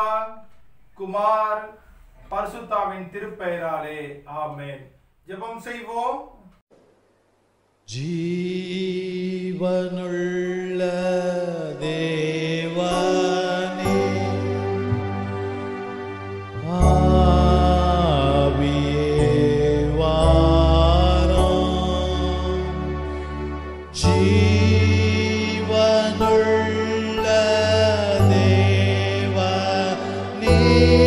குமார் பரிசுத்தாவின் திருப்பெயராலே ஆமென். ஜெபம் செய்வோம். ஜீவனுள்ள தேவனே, ஆவியே வாரும். ஜீவனுள்ள தேவனே,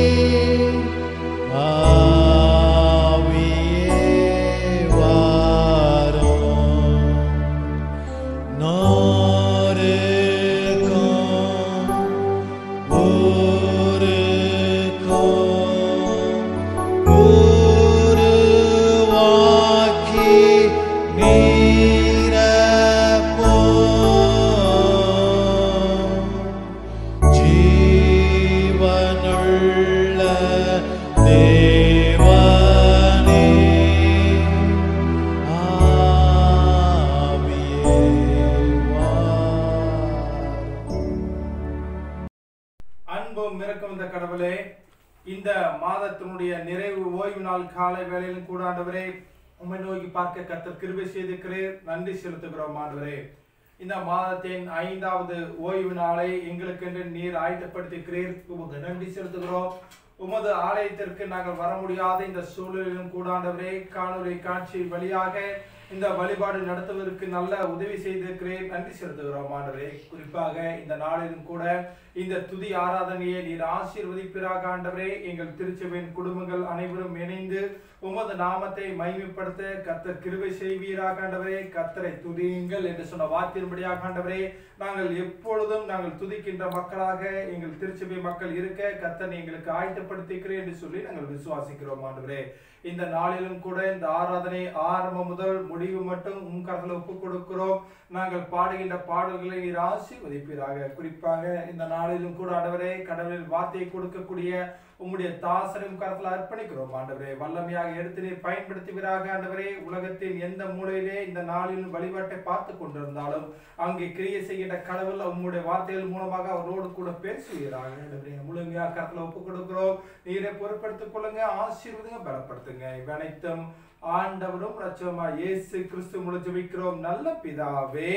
கடவுளே, இந்த மாதத்தினுடைய நிறைவு ஓய்வு நாள் காலை வேளையிலும் கூட ஆண்டவரே உம்மை நோக்கி பார்க்க கர்த்தர் கிருபை செய்திருக்கிறீர். நன்றி செலுத்துகிறோம் ஆண்டவரே. இந்த மாதத்தின் 5வது ஓய்வு நாளை எங்களுக்கென்று நீர் ஆயத்தப்படுத்தியிருக்கிறீர். உமக்கு நன்றி செலுத்துகிறோம். உமது ஆலயத்திற்கு நாங்கள் வர முடியாத இந்த சூழலிலும் கூட ஆண்டவரே காணொலி காட்சி வழியாக இந்த வழிபாடு நடத்துவதற்கு நல்ல உதவி செய்திருக்கிறேன். நன்றி செலுத்துகிறோம் ஆண்டவரே. குறிப்பாக இந்த நாளிலும் கூட இந்த துதி ஆராதனையை நீர் ஆசீர்வதிப்பீராக ஆண்டவரே. எங்கள் திருச்சபையின் குடும்பங்கள் அனைவரும் இணைந்து உமது நாமத்தை மகிமைப்படுத்த கர்த்தர் கிருபை செய்வீராக ஆண்டவரே. கர்த்தரை துதியுங்கள் என்று சொன்ன வார்த்தையின்படியாக ஆண்டவரே நாங்கள் எப்பொழுதும் நாங்கள் துதிக்கின்ற மக்களாக எங்கள் திருச்சபை மக்கள் இருக்க கர்த்தர் எங்களுக்கு ஆயத்தப்படுத்திக்கிறேன் என்று சொல்லி நாங்கள் விசுவாசிக்கிறோம் ஆண்டவரே. இந்த நாளிலும் கூட இந்த ஆராதனை ஆரம்பம் முதல் முடிவு மட்டும் உம் கரத்தில் ஒப்புக் கொடுக்கிறோம். நாங்கள் பாடுகின்ற பாடல்களை நீர் ஆசீர்வதிப்பீராக. குறிப்பாக இந்த நாளிலும் கூட ஆண்டவரே கடவுளின் வார்த்தையை கொடுக்கக்கூடிய உம்முடைய தாசரையும் கரத்தில் அர்ப்பணிக்கிறோம் ஆண்டவரே. வல்லமையாக எடுத்து நீர் பயன்படுத்துவீராக ஆண்டவரே. உலகத்தின் எந்த மூலையிலே இந்த நாளிலும் வழிபாட்டை பார்த்து கொண்டிருந்தாலும் அங்கே கிரியை செய்கின்ற கடவுள் உம்முடைய வார்த்தைகள் மூலமாக அவரோடு கூட பேசுவீராக ஆண்டவரே. முழுமையாக கரத்தில் ஒப்புக் கொடுக்கிறோம். நீரை பொறுப்படுத்திக் கொள்ளுங்க, ஆசீர்வதிங்க, பலப்படுத்துங்க. இவனைத்தும் ஆண்டவரும் இரட்சகருமாகிய இயேசு கிறிஸ்து மூலம் ஜெபிக்கிறோம் நல்ல பிதாவே,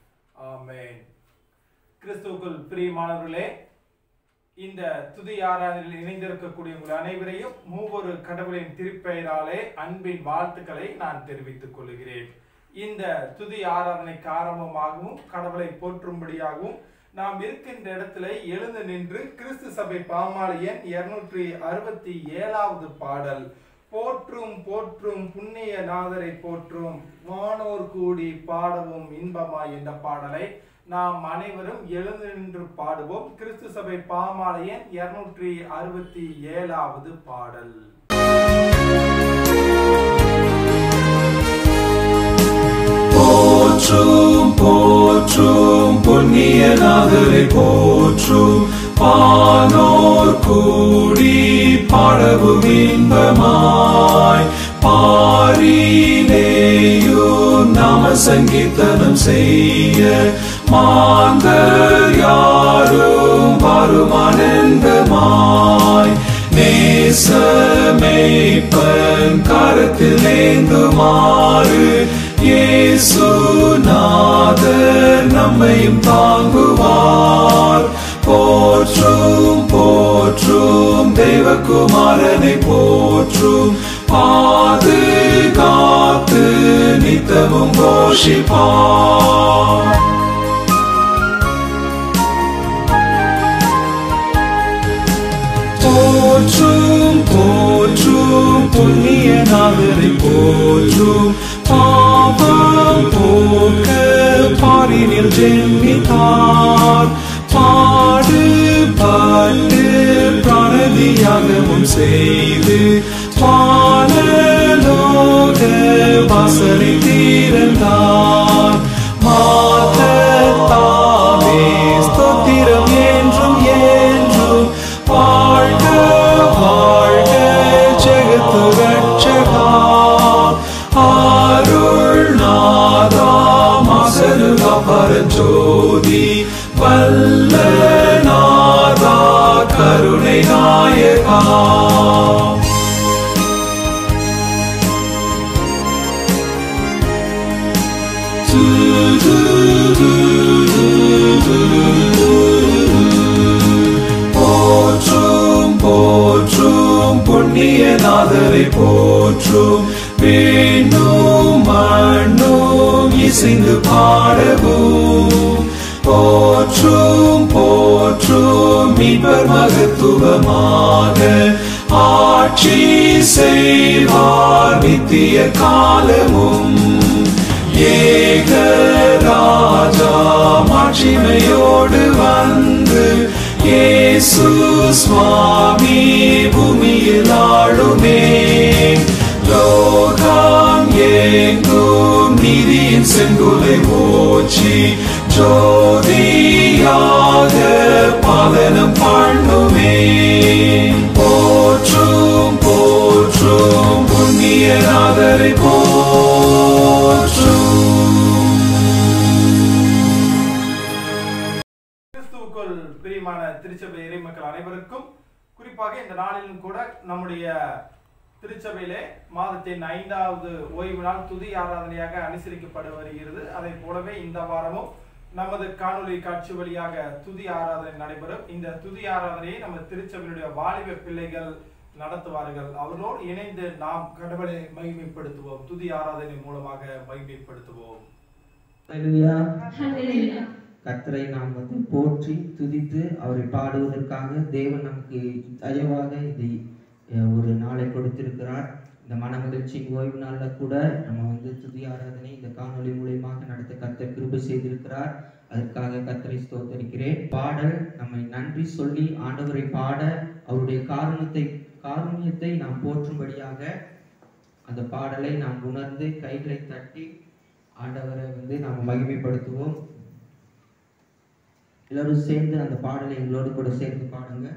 ஆமென். கிறிஸ்துவுக்குள் பிரியமானவர்களே, இந்த துதி ஆராதனையில் இணைந்திருக்கக்கூடிய உங்கள் அனைவரையும் மூவொரு கடவுளின் திருப்பெயராலே அன்பின் வாழ்த்துக்களை நான் தெரிவித்துக் கொள்கிறேன். இந்த துதி ஆராதனைக்கு ஆரம்பமாகவும் கடவுளை போற்றும்படியாகவும் நாம் இருக்கின்ற இடத்துல எழுந்து நின்று கிறிஸ்து சபை பாமாலையன் 267வது பாடல் போற்றும் போற்றும் புண்ணிய நாதரை போற்றும் வானோர் கூடி பாடவும் இன்பமாய் என்ற பாடலை நாம் அனைவரும் எழுந்து நின்று பாடுவோம். கிறிஸ்து சபை பாமாலையன் 267வது பாடல். போற்றும் போற்றும் புண்ணிய நாதரை போற்றும் வானோர் கூடி பாடவும் இன்பமாய் பாரிலேயும் நாம சங்கீர்த்தனம் செய்ய மாந்தர் யாரும் வருமானந்தமாய் நேசமேய்ப்பன் கரத்தில் ஏந்துமாறு இயேசுநாதர் நம்மையும் தாங்குவார். போற்றும் போற்றும் தேவகுமாரனை போற்றும் பாதுகாத்து நித்தமும் கோஷிப்பார். போற்றும் போற்றும் புண்ணிய நாதரை போற்றும் பாவம் போக்க பாரினில் ஜென்மித்தார். பாடுபட்டு பிராணதியாகமும் செய்து வானலோக வாசலை திறந்தார். மாதத்தாவே ஸ்தோத்திரம் என்றும் என்றும் வாழ்க வாழ்க ஜெகத்து ரட்சகா. அருள்நாதா மாசருகா பரஞ்சோதி வல்லநாதா கருணை நாதரை போற்றும். விண்ணும் மண்ணும் இசைந்து பாடவும். போற்றும் போற்றும் மீட்பர் மகத்துவமாக ஆட்சி செய்வார் நித்திய காலமும். ஏக ராஜா மாட்சிமையோடு வந்து இயேசு சுவாமி பூமியில் ஆளுமே. லோகம் எங்கும் நீதியின் செங்கோலை ஓச்சி ஜோதியாக பாலனம் பண்ணுமே. போற்றும் போற்றும் புண்ணிய நாதரை போற்றும். கிறிஸ்துவுக்குள் பிரியமான திருச்சபை இறைமக்கள் அனைவருக்கும், குறிப்பாக இந்த நாளிலும் கூட நம்முடைய திருச்சபையிலே மாதத்தின் 5வது ஓய்வு நாள் துதி ஆராதனையாக அனுசரிக்கப்பட்டு வருகிறது. அதை போலவே இந்த வாரமும் நமது காணொலி காட்சி வழியாக துதி ஆராதனை நடைபெறும். இந்த துதி ஆராதனையை நம்ம திருச்சபையினுடைய வாலிப பிள்ளைகள் நடத்துவார்கள். அவர்களோடு இணைந்து நாம் கடவுளை மகிமைப்படுத்துவோம். துதி ஆராதனை மூலமாக மகிமைப்படுத்துவோம். கர்த்தரை நாம் போற்றி துதித்து அவரை பாடுவதற்காக தேவன் நமக்கு தயவாக இதை ஒரு நாளை கொடுத்திருக்கிறார். இந்த மன மகிழ்ச்சியின் ஓய்வு நாளில் கூட நம்ம துதி ஆராதனை இந்த காணொலி மூலியமாக நடத்த கர்த்தர் கிருபை செய்திருக்கிறார். அதற்காக கர்த்தரை ஸ்தோத்தரிக்கிறேன். பாடல் நம்மை நன்றி சொல்லி ஆண்டவரை பாட அவருடைய காருண்யத்தை நாம் போற்றும்படியாக அந்த பாடலை நாம் உணர்ந்து கைகளை தட்டி ஆண்டவரை நாம் மகிமைப்படுத்துவோம். எல்லாரும் சேர்ந்து அந்த பாடலை எங்களோடு கூட சேர்ந்து பாடுங்க.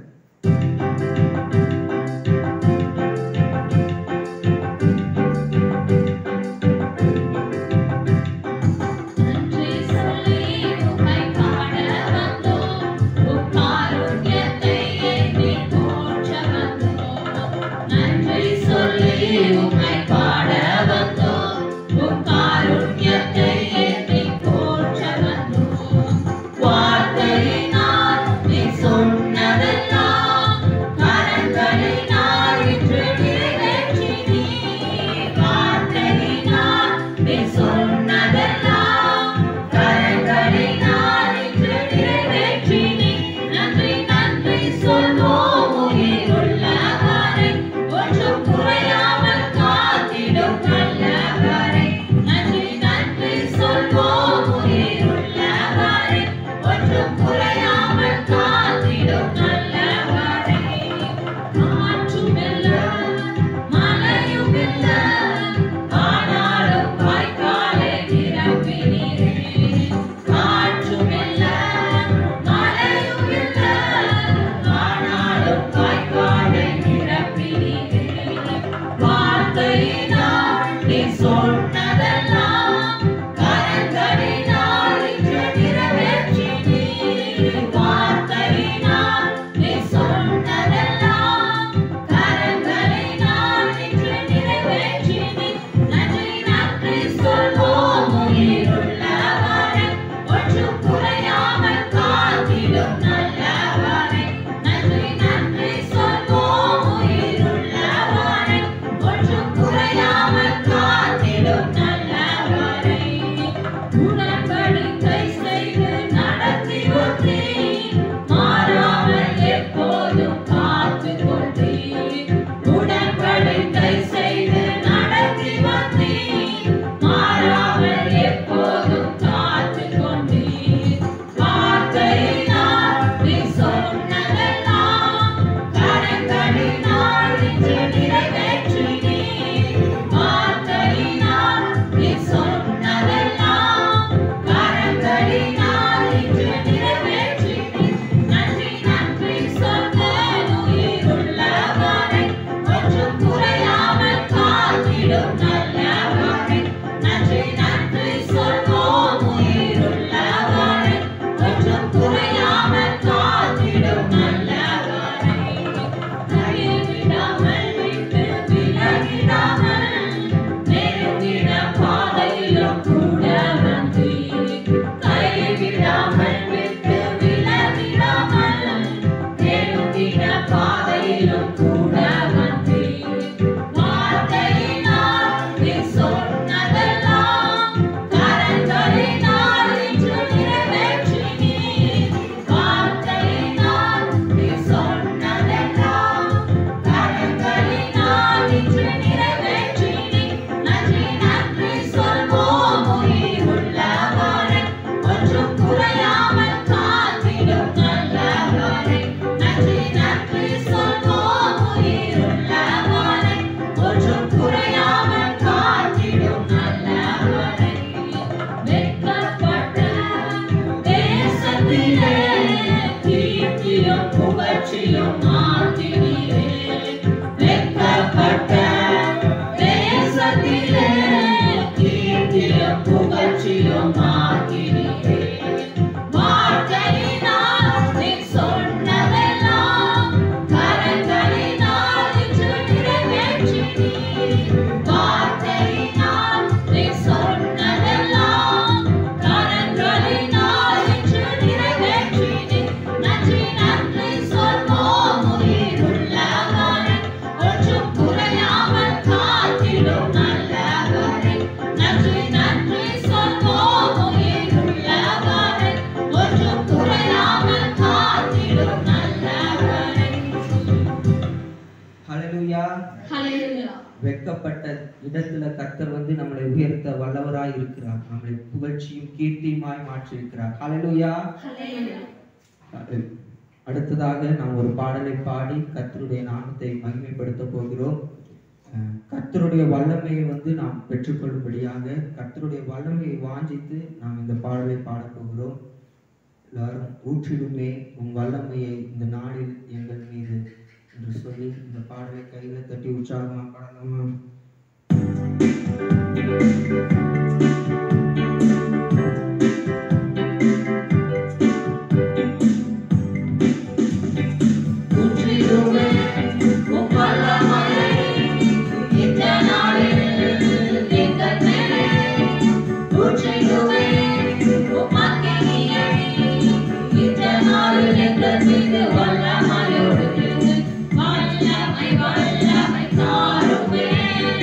வெட்கப்பட்ட இடத்துல கர்த்தர் வந்து நம்மளை உயர்த்த வல்லவராய் இருக்கிறார். நம்மளை புகழ்ச்சியும் கீர்த்தியுமாய் மாற்றியிருக்கிறார். ஹல்லேலூயா. அடுத்ததாக நாம் ஒரு பாடலை பாடி கர்த்தருடைய நாமத்தை மகிமைப்படுத்த போகிறோம். கர்த்தருடைய வல்லமையை வந்து நாம் பெற்றுக்கொள்ளும்படியாக கர்த்தருடைய வல்லமையை வாஞ்சித்து நாம் இந்த பாடலை பாடப் போகிறோம். எல்லாரும் ஊற்றிடுமே உன் வல்லமையை இந்த நாளில் எங்கள் மீது என்று சொல்லி இந்த பாடலை கையில தட்டி உற்சாகமா பாடலாமா? வல்லமை தாருமே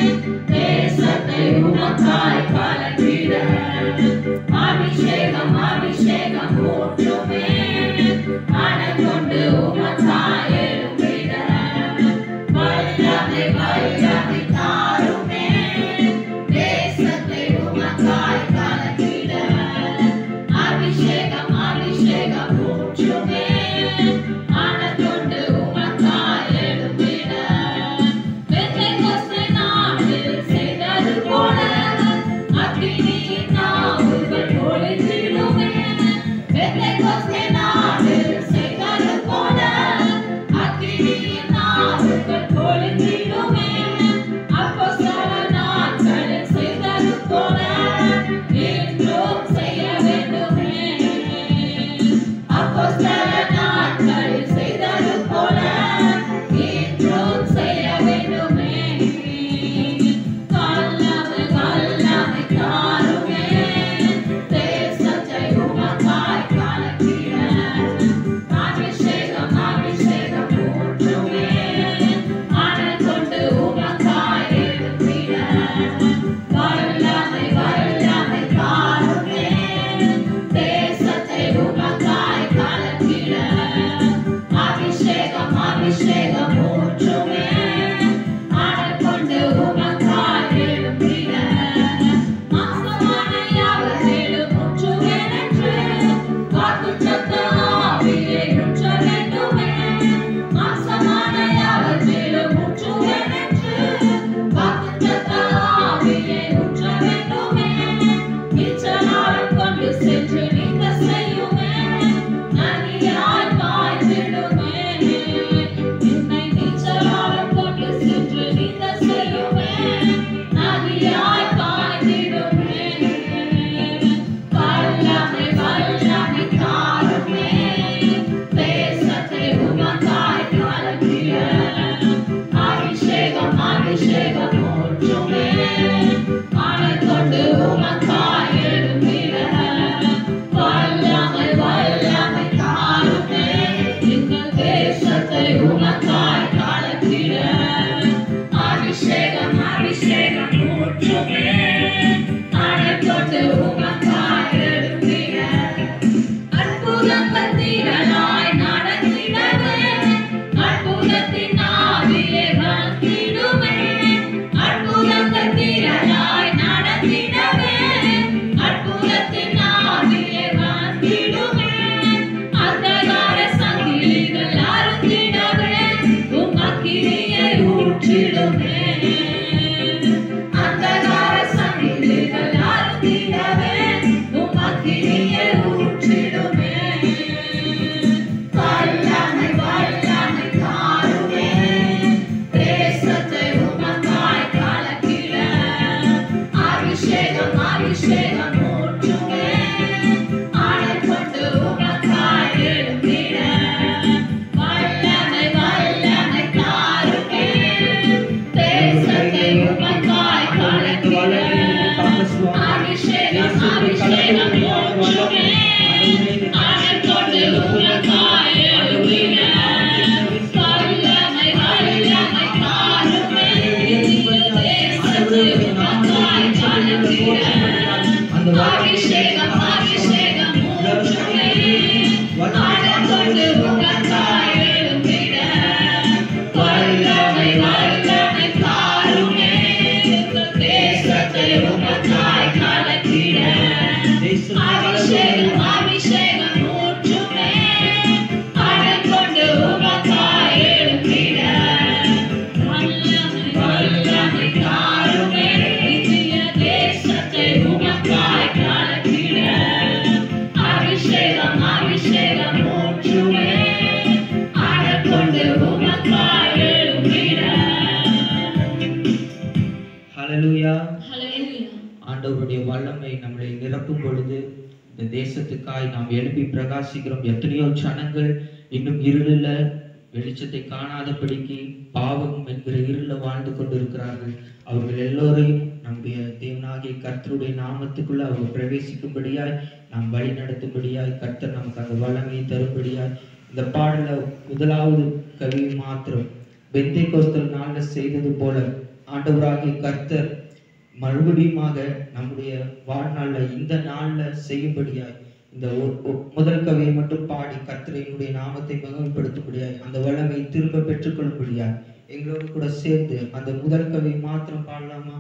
ஹalleluya. Hallelujah. ஆண்டவருடைய வல்லமை நம்மளை நிரப்பும் பொழுது இந்த தேசத்துக்காய் நாம் எழுப்பி பிரகாசிக்கிறோம். எத்தனையோ ஜனங்கள் இன்னும் இருளில் வெளிச்சத்தை காணாதபடிக்கு பாவம் என்கிற இருளில் வாழ்ந்து கொண்டிருக்கிறார்கள். அவர்கள் எல்லோரையும் நம்முடைய தேவனாகிய கர்த்தருடைய நாமத்துக்குள்ள அவர்கள் பிரவேசிக்கும்படியாய் நாம் வழி நடத்தும்படியாய் கர்த்தர் நமக்கு அந்த வல்லமையை தரும்படியாய் இந்த பாடல முதலாவது கவி மாத்திரம் பெந்தேகோஸ்தல் நாளில் செய்தது போல ஆண்டவராகிய கர்த்தர் மறுபடியுமாக நம்முடைய வாழ்நாளில் இந்த நாளில் செய்யும்படியாய் இந்த முதல் கவியை மட்டும் பாடி கர்த்தரினுடைய நாமத்தை மகிமைப்படுத்தும்படியாய் அந்த வல்லமை திரும்ப பெற்றுக்கொள்ளும்படியாய் எங்களோடு கூட சேர்ந்து அந்த முதல் கவியை மாத்திரம் பாடலாமா?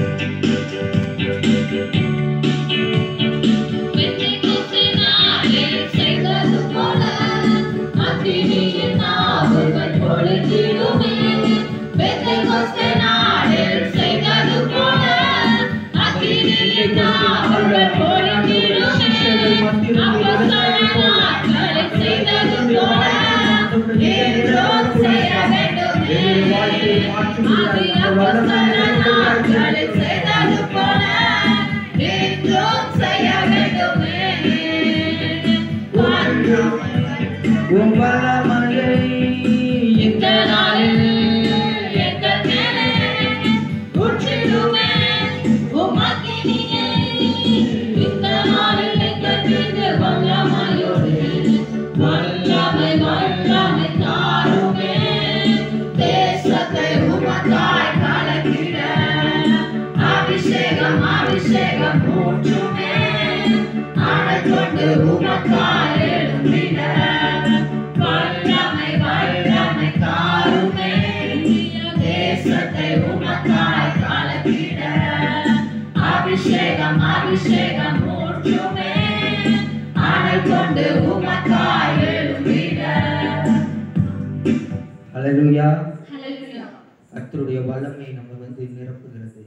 ஹalleluya. கர்த்தருடைய வல்லமை நம்ம நிரப்புகிறது.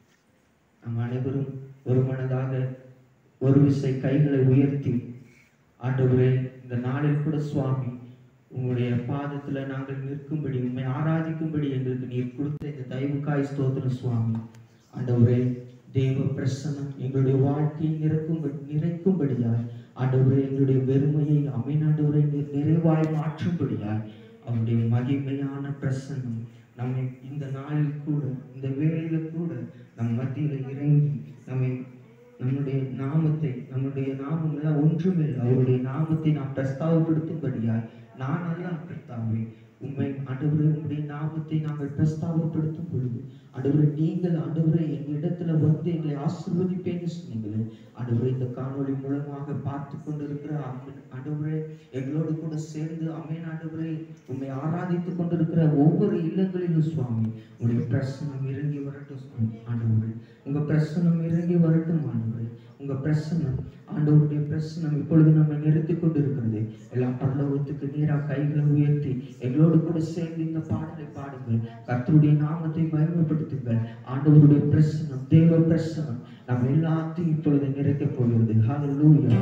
நம் அனைவரும் ஒரு மனதாக ஒரு விசை கைகளை உயர்த்தி ஆண்டவரே இந்த நாளில் கூட சுவாமி உங்களுடைய பாதத்துல நாங்கள் நிற்கும்படி உண்மை ஆராதிக்கும்படி எங்களுக்கு நீர் கொடுத்த இந்த தயவுக்காய் ஸ்தோத்திரம் சுவாமி. ஆண்டவரே தேவ பிரசன்னம் எங்களுடைய வாழ்க்கையை நிறைக்கும்படியாய் ஆண்டவரே எங்களுடைய வெறுமையை ஆண்டவரை நிறைவாய் மாற்றும்படியாய் அவருடைய மகிமையான பிரசன்னம் நம்மை இந்த நாளில் கூட இந்த வேளையில கூட நம் மத்தியில இறங்கி நம்முடைய நாமம் எல்லாம் ஒன்றுமே அவருடைய நாமத்தை நாம் பிரஸ்தாவப்படுத்தும்படியாய் நான் அல்ல கர்த்தாவே உண்மை ஆண்டவரே உங்களுடைய நாமத்தை நாங்கள் பிரஸ்தாவப்படுத்தும் பொழுது ஆண்டவரே நீங்கள் ஆண்டவரே எங்க இடத்துல வந்து எங்களை ஆசீர்வதிப்பேன்னு சொன்னீங்களே ஆண்டவரே இந்த காணொளி மூலமாக பார்த்து கொண்டிருக்கிற ஆண்டவரே எங்களோடு கூட சேர்ந்து அமேன் ஆண்டவரே உண்மை ஆராதித்துக் கொண்டிருக்கிற ஒவ்வொரு இல்லங்களிலும் சுவாமி உங்களுடைய பிரசன்னம் இறங்கி வரட்டும் சுவாமி. ஆண்டவரே உங்க பிரசன்னம் இறங்கி வரட்டும் ஆண்டவரே. உங்க பிரசன்னம் ஆண்டவருடைய பிரசன்னம் இப்பொழுது நம்ம நிறுத்தி கொண்டிருக்கிறது. எல்லாம் பரலோகத்துக்கு நேராக கைகளை உயர்த்தி எங்களோடு கூட சேர்ந்து இந்த பாடலை பாடுங்கள். கர்த்தருடைய நாமத்தை மகிமைப்படுத்துங்கள். ஆண்டவருடைய பிரசன்னம் தேவ பிரசன்னம் நம்ம எல்லாத்தையும் இப்பொழுது நிறைக்கப் போகிறது. ஹல்லேலூயா.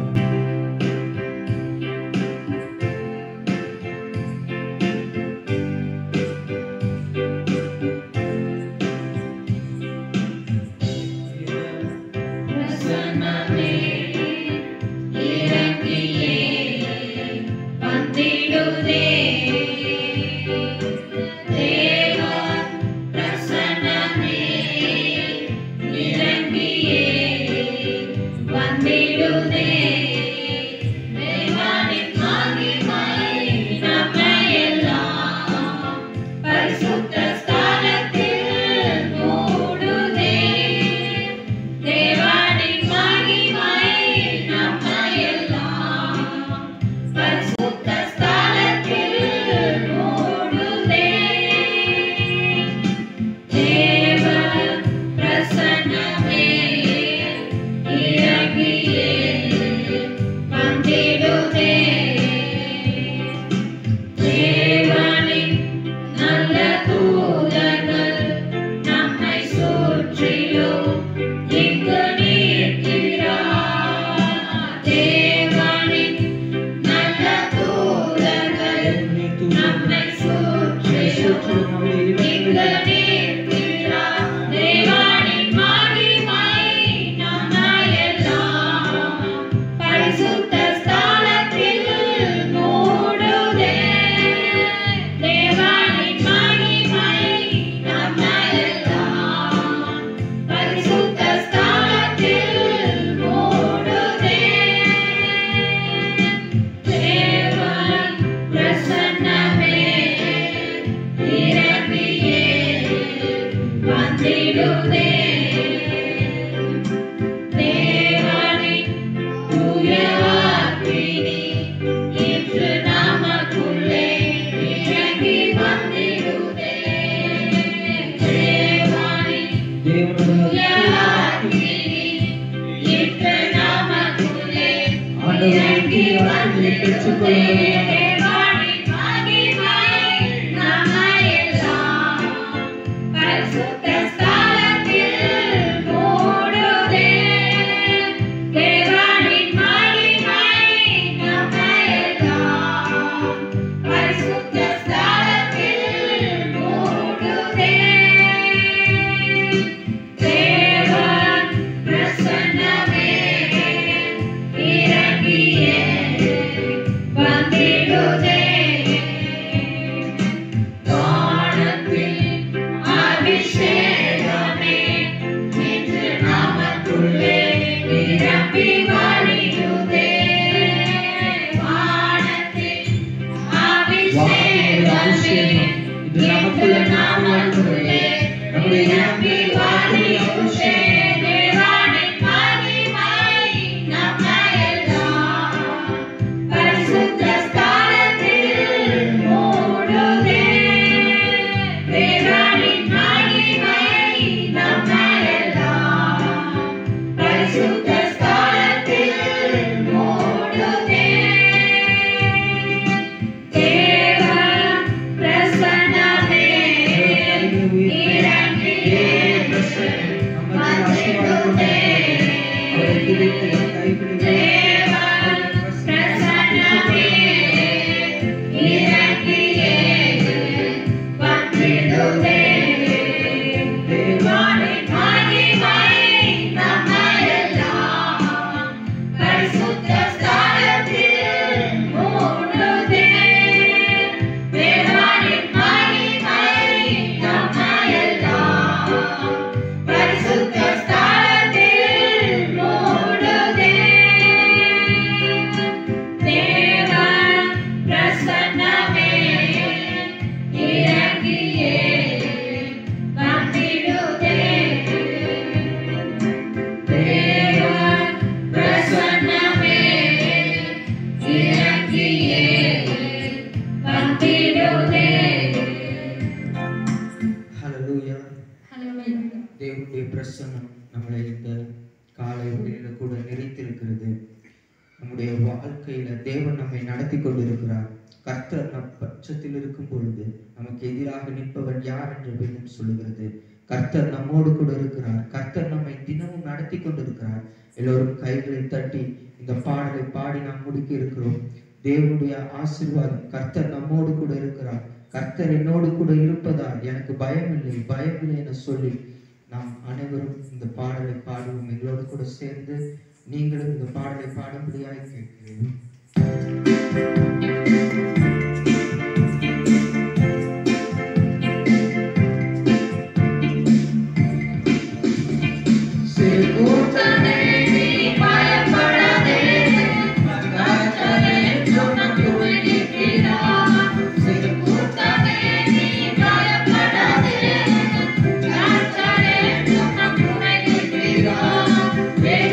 தேவனுடைய பிரசன்னம் நம்மளை இந்த காலை வேளையில கூட நிறைத்திருக்கிறது. நம்முடைய வாழ்க்கையில தேவன் நம்மை நடத்தி கொண்டிருக்கிறார். கர்த்தர் நம் பட்சத்தில் இருக்கும் பொழுது நமக்கு எதிராக நிற்பவன் யார் என்று வேதம் சொல்லுகிறது. கர்த்தர் நம்மோடு கூட இருக்கிறார். கர்த்தர் நம்மை தினமும் நடத்தி கொண்டிருக்கிறார். எல்லோரும் கைகளை தட்டி இந்த பாடலை பாடி நாம் முடிக்க இருக்கிறோம். தேவனுடைய ஆசீர்வாதம். கர்த்தர் நம்மோடு கூட இருக்கிறார். கர்த்தர் என்னோடு கூட இருப்பதால் எனக்கு பயமில்லை பயமில்லை என சொல்லி நாம் அனைவரும் இந்த பாடலை பாடுவோம். எங்களோடு கூட சேர்ந்து நீங்களும் இந்த பாடலை பாடும்படியாக கேட்கிறேன்.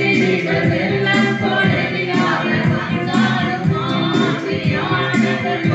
Thank you.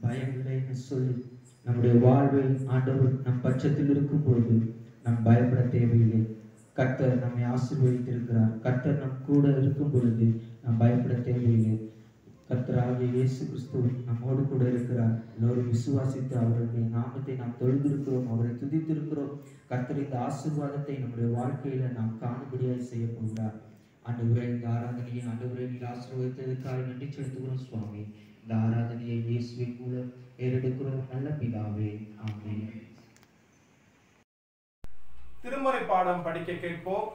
பயம் இல்லைன்னு சொல்லி நம்முடைய வாழ்வை ஆண்டவர் நம் பட்சத்தில் இருக்கும்போது நாம் பயப்பட தேவையில்லை. கர்த்தர் நம்மை ஆசீர்வதித்திருக்கிறார். கர்த்தர் நம் கூட இருக்கும் பொழுது நாம் பயப்பட தேவையில்லை. கர்த்தராகிய இயேசு கிறிஸ்து நம்மோடு கூட இருக்கிறார். எல்லோரும் விசுவாசித்து அவருடைய நாமத்தை நாம் தொழுதிருக்கிறோம், அவரை துதித்திருக்கிறோம். கர்த்தர் இந்த ஆசீர்வாதத்தை நம்முடைய வாழ்க்கையில நாம் காணும்படியாய் செய்ய போகிறார். ஆண்டவரே, இந்த ஆராதனையை ஆண்டவரே நீர் ஆசீர்வதித்ததற்காக நன்றி செலுத்துகிறோம் சுவாமி. இந்த ஆராதனையை இயேசுவின் மூலம் ஏறெடுக்கிறோம் நல்ல பிதாவே, ஆமென். திருமுறை பாடம் படிக்க கேட்போம்.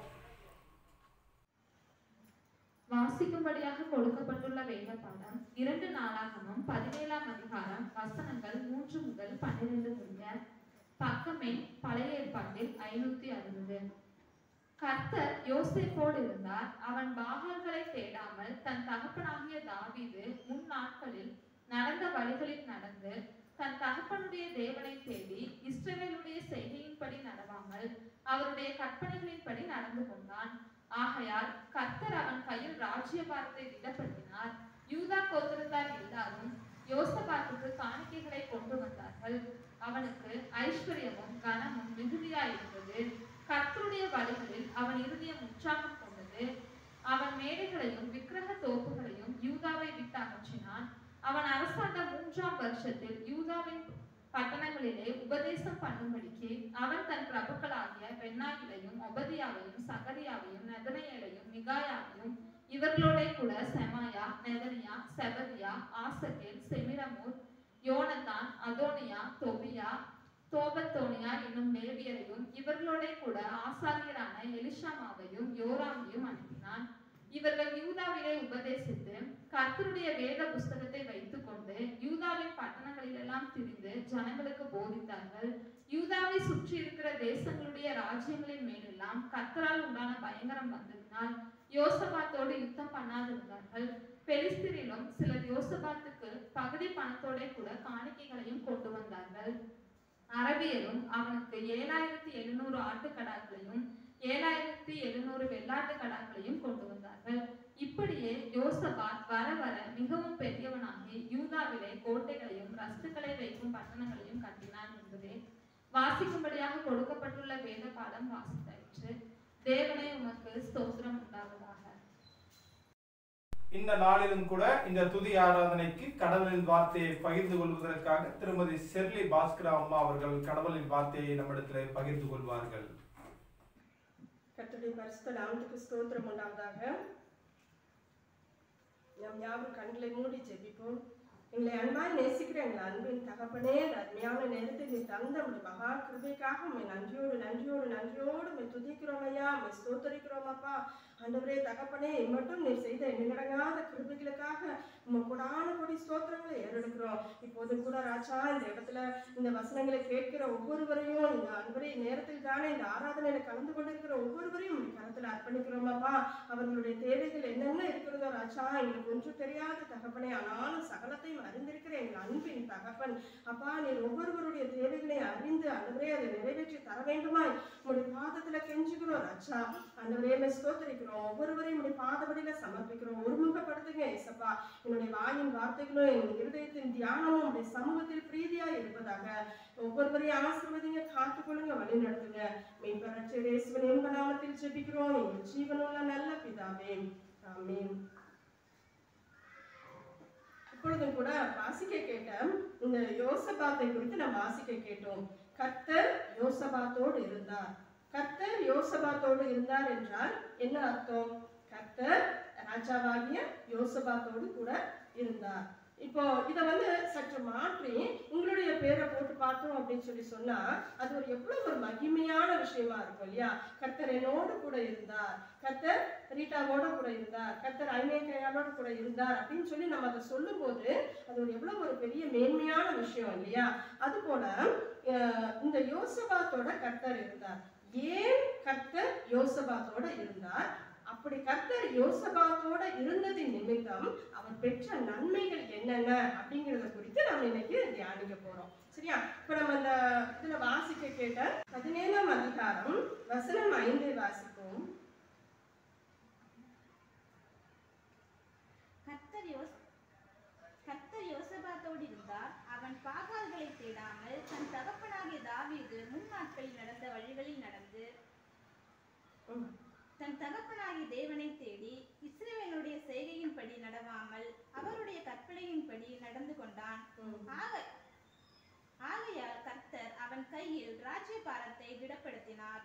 வாசிக்கும்படியாக கொடுக்கப்பட்டுள்ள வேத பாடம் 2 நாளாகமம் 17ஆம் அதிகாரம் வசனங்கள் 3 முதல் 12 முடிய. பக்கமே பழைய ஏற்பாட்டில் 560. கர்த்தர் யோசேப்போடு இருந்தார். அவன் பாகால்களை தேடாமல் தன் தகப்பனாகிய தாவீது முன் நாட்களில் நடந்த வழிகளில் நடந்து தன் தகப்பனுடைய தேவனை தேடி இஸ்ரவேலுடைய செய்கையின்படி நடவாமல் அவருடைய கற்பனைகளின்படி நடந்து கொண்டான். ஆகையால் கர்த்தர் அவன் கையில் ராஜ்யபாரத்தை திடப்படுத்தினார். யூதா கோத்திரத்தார் எல்லாரும் யோசபாத்துக்கு காணிக்கைகளை கொண்டு வந்தார்கள். அவனுக்கு ஐஸ்வர்யமும் கனமும் மிகுதியாயிருந்தது. கர்த்தருடைய வழிகளில் அவன் இருதயம் உற்சாகம் கொண்டது. அவன் மேடைகளையும் விக்கிரக தோப்புகளையும் யூதாவை விட்டு அகற்றினான். அவன் அரசாண்ட 3ஆம் வருஷத்தில் யூதாவின் பட்டணங்களிலே உபதேசம் பண்ணும்படிக்கு அவன் தன் பிரபுக்களாகிய பென்னாயிலையும் ஒபதியாவையும் சகரியாவையும் நெதனேலையும் மிகாயாவையும் இவர்களோட கூட செமாயா, நெதனியா, செபதியா, ஆசகேல், செமிரமூத், யோனத்தான், அதோனியா, தொபியா, தோபத்தோனியா என்னும் லேவியரையும் இவர்களோட கூட ஆசாரியரான எலிஷாமாவையும் யோராமையும் அனுப்பினான். இவர்கள் யூதாவிலே உபதேசித்து கர்த்தருடைய வேத புஸ்தகத்தை வைத்துக் கொண்டு யூதாவின் பட்டணங்களிலெல்லாம் திரிந்து ஜனங்களுக்கு போதித்தார்கள். யூதாவை சுற்றி இருக்கிற தேசங்களுடைய ராஜ்யங்களின் மேலெல்லாம் கர்த்தரால் உண்டான பயங்கரம் வந்ததினால் யோசபாத்தோடு யுத்தம் பண்ணாதிருந்தார்கள். பெலிஸ்தரிலும் சிலர் யோசபாத்துக்கு பகுதி பணத்தோட கூட காணிக்கைகளையும் கொண்டு வந்தார்கள். அரபியரும் அவனுக்கு 7700 ஆட்டுக்கடாக்களையும் 7700 வெள்ளாட்டு கடாக்களையும் கொண்டு வந்தார்கள். இப்படியே யோசபாத் வர வர மிகவும் பெரியவனாகி யூதாவிலே கோட்டைகளையும் ரஸ்துக்களை வைக்கும் பட்டணங்களையும் கட்டினான் என்பதே வாசிக்கும்படியாக கொடுக்கப்பட்டுள்ள வேத பாடம் வாசித்தாயிற்று. தேவனே உமக்கு ஸ்தோத்திரம் உண்டாவதாக. இந்த நாளிலும் கூட இந்த துதி ஆராதனைக்கு கடவுளின் வார்த்தையை பகிர்ந்து கொள்வதற்காக திருமதி செர்லி பாஸ்கரா அம்மா அவர்கள் கடவுளின் வார்த்தையை நம்மிடத்தில் பகிர்ந்து கொள்வார்கள். கர்த்தருடைய பரிசுத்த நாமத்துக்கு ஸ்தோத்திரம் உண்டாவதாக. நாம் யாரும் கண்களை மூடி ஜெபிப்போம். எங்களை அன்பாய் நேசிக்கிற எங்கள் அன்பின் தகப்பனே, அருமையான நேரத்தை நீ தந்த உடைய மகா கிருபைக்காக உண்மை நன்றியோடு உண்மை துதிக்கிறோம் ஐயா, உண்மை ஸ்தோத்தரிக்கிறோம் அப்பா. ஆண்டவரே தகப்பனே, மட்டும் நீர் செய்த எண்ணிலடங்காத கிருபைகளுக்காக உண்மை கொடான கொடி ஸ்தோத்திரங்களை ஏறெடுக்கிறோம். இப்போது கூட ராஜா இந்த இடத்துல இந்த வசனங்களை கேட்கிற ஒவ்வொருவரையும் இந்த அன்பரை நேரத்தில் தானே இந்த ஆராதனையில கலந்து கொண்டிருக்கிற ஒவ்வொருவரையும் உடைய கருத்துல அர்ப்பணிக்கிறோம் அப்பா. அவர்களுடைய தேவைகள் என்னென்ன இருக்கிறதோ ராஜா, எங்களுக்கு ஒன்று தெரியாத தகப்பனே, ஆனாலும் சகலத்தையும் அறிந்திருக்கிற எங்கள் அன்பின் தகப்பன் அப்பா, நீர் ஒவ்வொருவருடைய தேவைகளை அறிந்து ஆண்டவரே அதை நிறைவேற்றி தர வேண்டுமாய் உங்களுடைய பாதத்துல கெஞ்சுகிறோம் ராஜா. ஆண்டவரே ஸ்தோத்திரிக்கிறோம். ஒவ்வொருவரையும் உங்களுடைய பாதபடியில சமர்ப்பிக்கிறோம். ஒருமுகப்படுத்துங்க ஏசப்பா. என்னுடைய வாயின் வார்த்தைகளும் என் இருதயத்தின் தியானமும் உடைய சமூகத்தில் பிரீதியா இருப்பதாக. ஒவ்வொருவரையும் ஆசீர்வதிங்க, காத்துக்கொள்ளுங்க, வழி நடத்துங்க. மெய்ப்பரட்சர் இயேசுவின் இன்ப நாமத்தில் ஜெபிக்கிறோம் எங்கள் ஜீவனுள்ள நல்ல பிதாவே, ஆமென். இப்பொழுதும் கூட வாசிக்க கேட்ட இந்த யோசபாத்தை குறித்து நாம் வாசிக்க கேட்டோம். கர்த்தர் யோசபாத்தோடு இருந்தார். கர்த்தர் யோசபாத்தோடு இருந்தார் என்றால் என்ன அர்த்தம்? கர்த்தர் ராஜாவாகிய யோசபாத்தோடு கூட இருந்தார். இப்போ இதை சற்று மாற்றி உங்களுடைய பேரை போட்டு பார்த்தோம் அப்படின்னு சொன்னா அது ஒரு எவ்வளவு ஒரு மகிமையான விஷயமா இருக்கும் இல்லையா? கர்த்தர் என்னோடு கூட இருந்தார், கர்த்தர் ரீட்டாவோட கூட இருந்தார், கர்த்தர் ஐமேக்கையாளோட கூட இருந்தார் அப்படின்னு சொல்லி நம்ம அதை சொல்லும் போது அது ஒரு எவ்வளவு ஒரு பெரிய மேன்மையான விஷயம் இல்லையா? அது போல இந்த யோசபாத்தோட கர்த்தர் இருந்தார். ஏன் கர்த்தர் யோசபாத்தோட இருந்தார்? அப்படி கர்த்தர் யோசபாத்தோட இருந்ததின் நிமித்தம் அவர் பெற்ற நன்மைகள் என்னென்ன அப்படிங்கறத குறித்து நம்ம இன்னைக்கு தியானிக்க போறோம். சரியா? இப்ப நம்ம இந்த இதுல வாசிக்க கேட்ட 17ஆம் அதிகாரம் வசனம் 5 வாசிப்போம். கர்த்தர் யோசபாத்தோடு இருந்தார். அவன் நாட்களில் நடந்த வழிகளில் நடந்து தன் தகப்பனாகிய தேவனை தேடி இஸ்ரவேலுடைய செய்கையின்படி நடவாமல் அவருடைய கற்பனையின்படி நடந்து கொண்டான். ஆகையால் கர்த்தர் அவன் கையில் ராஜ்யபாரத்தை திடப்படுத்தினார்.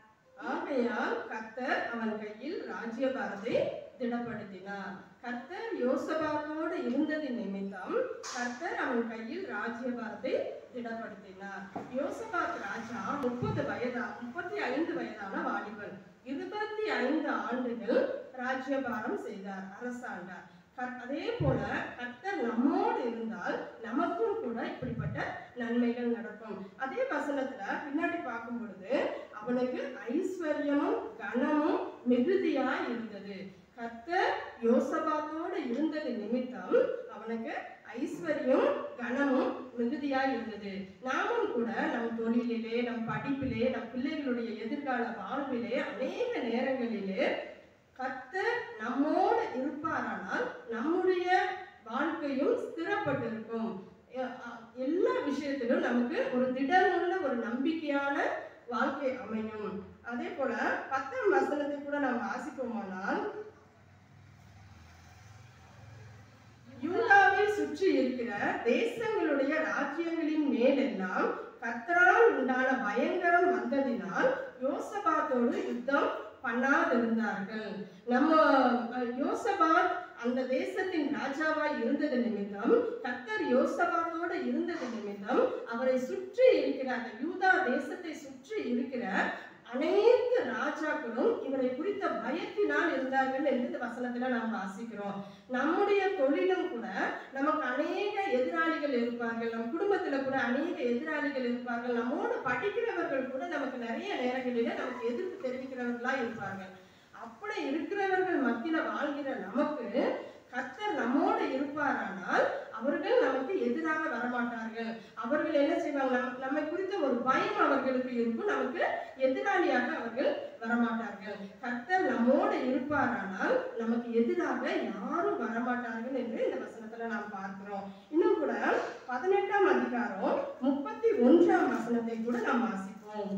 கர்த்தர் யோசபாத்தோடு இருந்தது நிமித்தம் கர்த்தர் அவன் கையில் ராஜ்யபாரத்தை திடப்படுத்தினார். யோசபாத் ராஜா 35 வயதான வாலிபன் 25 ஆண்டுகள் ராஜ்யபாரம் செய்தார், அரசாண்டார். அதே போல கர்த்தர் நம்மோடு இருந்தால் நமக்கும் கூட இப்படிப்பட்ட நன்மைகள் நடக்கும். அதே வசனத்துல பின்னாடி பார்க்கும் பொழுது அவனுக்கு ஐஸ்வர்யமும் கனமும் மிகுதியாய் இருந்தது. கர்த்தர் யோசபாத்தோடு இருந்தது நிமித்தம் அவனுக்கு ஐஸ்வர்யம் கனமும் மிகுதியாய் இருந்தது. நாமும் கூட நம் தொழிலிலே, நம் படிப்பிலே, நம் பிள்ளைகளுடைய எதிர்கால வாழ்விலே அநேக நேரங்களிலே கர்த்தர் நம்மோடு இருப்பாரானால் நம்முடைய வாழ்க்கையும் ஸ்திரப்பட்டிருக்கும். எல்லா விஷயத்திலும் நமக்கு ஒரு திடமுள்ள ஒரு நம்பிக்கையான வாழ்க்கை அமையும். அதே போல 10ஆம் வசனத்தை கூட நாம் வாசிப்போமானால், யூதாவை சுற்றி இருக்கிற தேசங்களுடைய ராஜ்யங்களின் மேலெல்லாம் கர்த்தரால் உண்டான பயங்கரம் வந்ததினால் யோசபாத்தோடு யுத்தம் பண்ணாதிருந்தார்கள். நம்ம யோசபாத் அந்த தேசத்தின் ராஜாவாய் இருந்தது நிமித்தம், கர்த்தர் யோசபாத்தோடு இருந்தது நிமித்தம் அவரை சுற்றி இருக்கிற அந்த யூதா தேசத்தை சுற்றி இருக்கிற அநேக ராஜாக்களும் இவரை குறித்த பயத்தினால் இருந்தார்கள் என்று இந்த வசனத்துல நாம் வாசிக்கிறோம். நம்முடைய தொழிலும் கூட நமக்கு அநேக எதிராளிகள் இருப்பார்கள், நம் குடும்பத்துல கூட அநேக எதிராளிகள் இருப்பார்கள், நம்மோடு படிக்கிறவர்கள் கூட நமக்கு நிறைய நேரங்களில நமக்கு எதிர்ப்பு தெரிவிக்கிறவர்களா இருப்பார்கள். அப்படி இருக்கிறவர்கள் மத்தியில வாழ்கிற நமக்கு கர்த்தர் நம்மோடு இருப்பாரானால் அவர்கள் நமக்கு எதிராக வரமாட்டார்கள். அவர்கள் என்ன செய்வாங்க, நம்மை குறித்த ஒரு பயம் அவர்களுக்கு இருக்கும், நமக்கு எதிராளியாக அவர்கள் வரமாட்டார்கள். கர்த்தர் நம்மோடு இருப்பாரானால் நமக்கு எதிராக யாரும் வரமாட்டார்கள் என்று இந்த வசனத்துல நாம் பார்க்கிறோம். இன்னும் கூட 18ஆம் அதிகாரம் 31ஆம் வசனத்தை கூட நாம் வாசிப்போம்.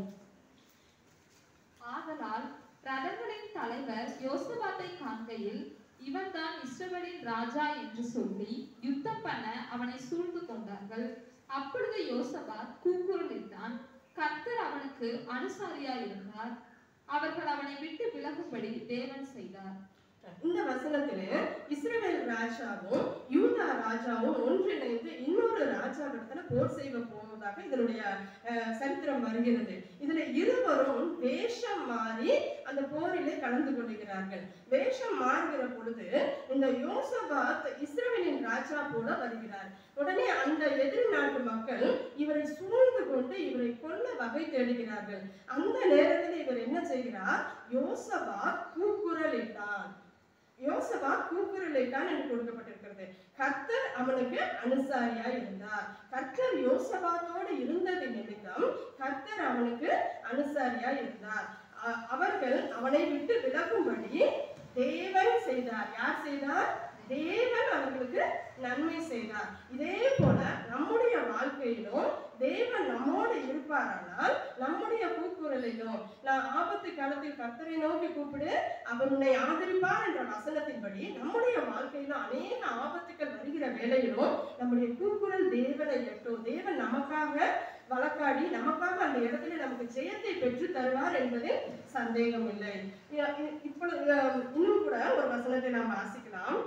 ஆதலால் ரதங்களின் தலைவர் யோசபாத்தை காண்கையில், இவன் தான் இஸ்ரவேலின் ராஜா என்று சொல்லி யுத்தம் பண்ண அவனை சூழ்ந்து கொண்டார்கள். அப்பொழுது யோசபாத் கூக்குரலிட்டான். கர்த்தர் அவனுக்கு அனுசாரியாயிருந்தார். அவர்கள் அவனை விட்டு விலகும்படி தேவன் செய்தார். இந்த வசனத்திலே இஸ்ரவேல் ராஜாவும் யூதா ராஜாவும் ஒன்றிணைந்து இன்னொரு ராஜாவிடத்துல போர் செய்ய போவதாக இதனுடைய சரித்திரம் வருகிறது. இதுல இருவரும் வேஷம் மாறி அந்த போரிலே கலந்து கொள்கிறார்கள். வேஷம் மாறுகிற பொழுது இந்த யோசபாத் இஸ்ரவேலின் ராஜா போல வருகிறார். உடனே அந்த எதிரி நாட்டு மக்கள் இவரை சூழ்ந்து கொண்டு இவரை கொல்ல வகை தேடுகிறார்கள். அந்த நேரத்தில் இவர் என்ன செய்கிறார், யோசபாத் கூக்குரலிட்டான். யோசபாத் கூக்குரலிட்டான் என்று கொடுக்கப்பட்டிருக்கிறது. கர்த்தர் அவனுக்கு அனுசாரியா இருந்தார். கர்த்தர் யோசபாத்தோடு இருந்தது நிமித்தம் கர்த்தர் அவனுக்கு அனுசாரியா இருந்தார். அவர்கள் அவனை விட்டு விலகும்படி தேவன் செய்தார். யார் செய்தார்? தேவன் அவர்களுக்கு நன்மை செய்தார். இதே போல நம்முடைய வாழ்க்கையிலும் தேவன் நம்மோடு இருப்பாரானால் நம்முடைய கூக்குரலிலும், நான் ஆபத்து காலத்தில் கர்த்தரை நோக்கி கூப்பிடு அவர் உன்னை ஆதரிப்பார் என்ற வசனத்தின்படி நம்முடைய வாழ்க்கையிலும் அநேக ஆபத்துக்கள் வருகிற வேளையிலும் நம்முடைய கூக்குரல் தேவனை எட்டும். தேவன் நமக்காக வழக்காடி நமக்காக அந்த இடத்துல நமக்கு ஜெயத்தை பெற்று தருவார் என்பதில் சந்தேகம் இல்லை. இப்பொழுது இன்னும் கூட ஒரு வசனத்தை நாம் வாசிக்கலாம்.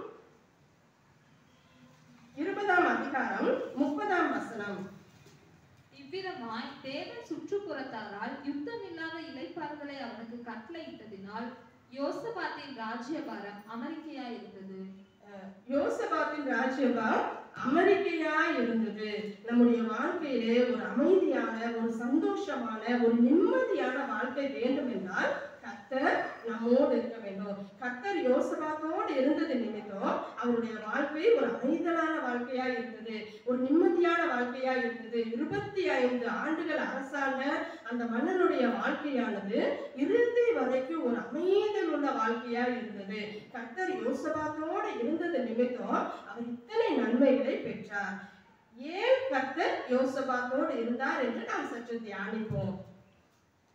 20ஆம் அதிகாரம் 30ஆம் வசனம். இவ்விதமாய் தேவன் சுற்றுப்புறத்தாரால் யுத்தம் இல்லாத இளைப்பாறுதலை அவனுக்கு கட்டளையிட்டதினால் யோசபாத்தின் ராஜ்யபாரம் அமெரிக்கையாயிருந்தது. யோசபாத்தின் ராஜ்யபாரம் அமெரிக்கையாய் இருந்தது. நம்முடைய வாழ்க்கையிலே ஒரு அமைதியான, ஒரு சந்தோஷமான, ஒரு நிம்மதியான வாழ்க்கை வேண்டும் என்றால் கர்த்தர் நம்மோடு இருக்க வேண்டும். கர்த்தர் யோசபாத்தோடு இருந்தது நிமித்தம் அவருடைய வாழ்க்கை ஒரு அமைதலான வாழ்க்கையா இருந்தது, ஒரு நிம்மதியான வாழ்க்கையா இருந்தது. 25 ஆண்டுகள் அரசாண்ட அந்த மன்னனுடைய வாழ்க்கையானது இறுதி வரைக்கும் ஒரு அமைதல் உள்ள வாழ்க்கையா இருந்தது. கர்த்தர் யோசபாத்தோடு இருந்தது நிமித்தம் அவர் இத்தனை நன்மைகளை பெற்றார். ஏன் கர்த்தர் யோசபாத்தோடு இருந்தார் என்று நாம் சற்று தியானிப்போம்.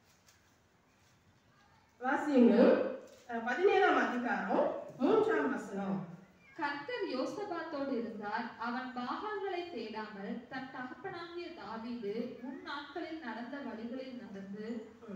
வாசியுங்கள் 17ஆம் அதிகாரம் 3ஆம் வசனம். கர்த்தர் யோசபாத்தோடு இருந்தார். அவன் பாகால்களை தேடாமல் தன் தகப்பனாகிய தாவீது முன் நாட்களில் நடந்த வழிகளில் நடந்து.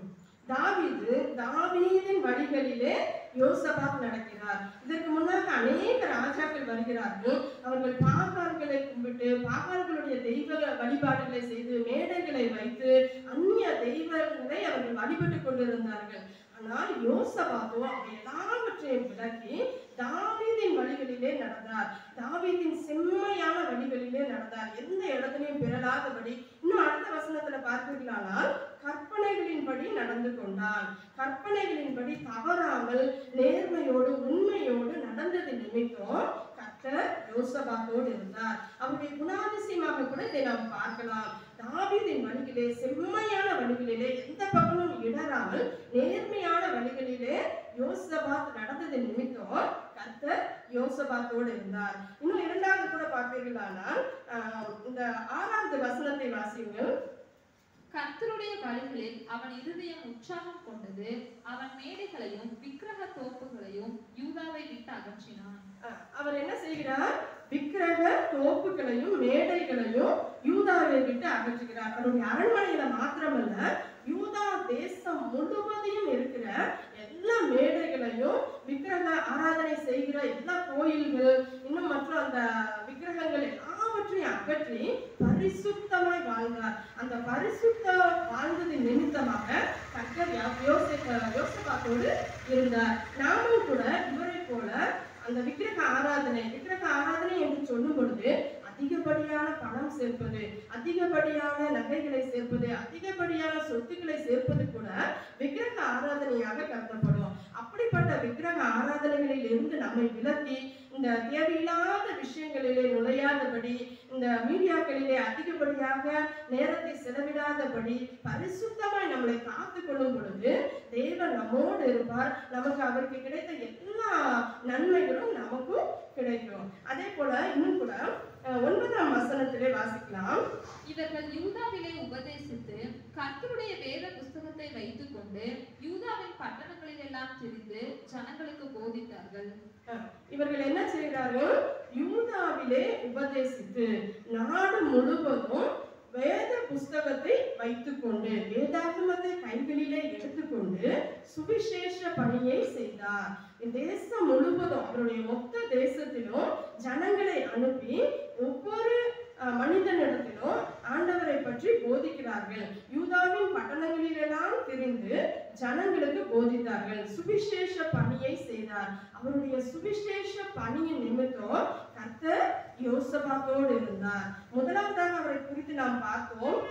தாவீதின் வழிகளிலே யோசபாத் நடக்கிறார். இதற்கு முன்னாக அநேக ராஜாக்கள் வருகிறார்கள். அவர்கள் பாகால்களை கும்பிட்டு பாகால்களுடைய தெய்வ வழிபாடுகளை செய்து மேடைகளை வைத்து அந்நிய தெய்வங்களை அவர்கள் வழிபட்டுக் கொண்டிருந்தார்கள். ஆனால் யோசபாத்தோ அவை எல்லாவற்றையும் விலக்கி தாவீதின் வழிகளிலே நடந்தார். தாவீதின் செம்மையான வழிகளிலே நடந்தார். எந்த இடத்திலையும் பெறலாதபடி. இன்னும் அடுத்த வசனத்துல பார்த்தீர்களானால் கற்பனைகளின்படி நடந்து கொண்டான். கற்பனைகளின்படி தவறாமல் நேர்மையோடு உண்மையோடு நடந்தது நிமித்தம் கர்த்தர் யோசபாத்தோடு இருந்தார். அவருடைய குணாதிசயமாக கூட இதை நாம் பார்க்கலாம். தாவீதின் வழிகளிலே செம்மையான வழிகளிலே எந்த பக்கமும் இடராமல் நேர்மையான வழிகளிலே யோசபாத் நடந்தது நிமித்தம் கர்த்தர் யோசபாத்தோடு இருந்தார். இன்னும் இரண்டாவது கூட பார்ப்பீர்களானால் இந்த 6வது வசனத்தை வாசியுங்கள். கர்த்தருடைய வழிகளில் அவன் இருதயம் உற்சாகம் கொண்டது. அவன் மேடைகளையும் விக்கிரக தோப்புகளையும் யூதாவை விட்டு அகற்றினான். அவர் என்ன செய்கிறார்? விக்கிரக தோப்புகளையும் மேடைகளையும் யூதாவை விட்டு அகற்றுகிறார். அவருடைய அரண்மனையில மாத்திரமல்ல, யூதா தேசம் முழுவதையும் இருக்கிற எல்லா மேடைகளையும் விக்கிரக ஆராதனை செய்கிற எல்லா கோயில்கள் இன்னும் மற்ற அந்த விக்கிரகங்கள் எல்லாவற்றையும் அகற்றி பரிசுத்தமாய் வாழ்ந்தார். அந்த பரிசுத்த வாழ்ந்தது நிமித்தமாக கர்த்தர் யோசபாத்தோடு இருந்தார். நாமும் கூட இவரை போல அந்த விக்கிரக ஆராதனை என்று சொல்லும் பொழுது அதிகப்படியான பணம் சேர்ப்பது, அதிகப்படியான நகைகளை சேர்ப்பது, அதிகப்படியான சொத்துக்களை சேர்ப்பது கூட விக்கிரக ஆராதனையாக கருதப்படும். அப்படிப்பட்ட விக்கிரக ஆராதனைகளில் இருந்து நம்மை விலக்கி இந்த தேவையில்லாத விஷயங்களிலே நுழையாதபடி, இந்த மீடியாக்களிலே அதிகப்படியாக நேரத்தை செலவிடாதபடி பரிசுத்தமாய் நம்மளை காத்து கொள்ளும் பொழுது தேவன் நம்மோடு இருப்பார். நமக்கு அவருக்கு கிடைத்த எல்லா நன்மைகளும் நமக்கும் கிடைக்கும். அதே போல இன்னும் கூட 9ஆம் வசனத்திலே வாசிக்கலாம். இவர்கள் யூதாவிலே உபதேசித்து கர்த்தருடைய வேத புஸ்தகத்தை வைத்துக் கொண்டு யூதாவின் பட்டணங்களில் எல்லாம் திரிந்து ஜனங்களுக்கு போதித்தார்கள். இவர்கள் என்ன செய்கிறார்கள்? யூதாவிலே உபதேசித்து நாடு முழுவதும் வேத புஸ்தகத்தை வைத்துக்கொண்டு வேதாகமத்தை கைகளிலே எடுத்துக்கொண்டு சுவிசேஷ பணியை செய்தார். தேசம் முழுவதும் அவருடைய மொத்த தேசத்திலும் ஜனங்களை அனுப்பி ஒவ்வொரு மனிதனிடத்திலும் ஆண்டவரை பற்றி போதிக்கிறார்கள். யூதாவின் பட்டணங்களிலெல்லாம் திரிந்து ஜனங்களுக்கு போதித்தார்கள். சுவிசேஷ பணியை செய்தார். அவருடைய சுவிசேஷ பணியின் நிமித்தம் கர்த்தர் யோசபாத்தோடு இருந்தார். முதலாவதாக அவரை குறித்து நாம் பார்த்தோம்.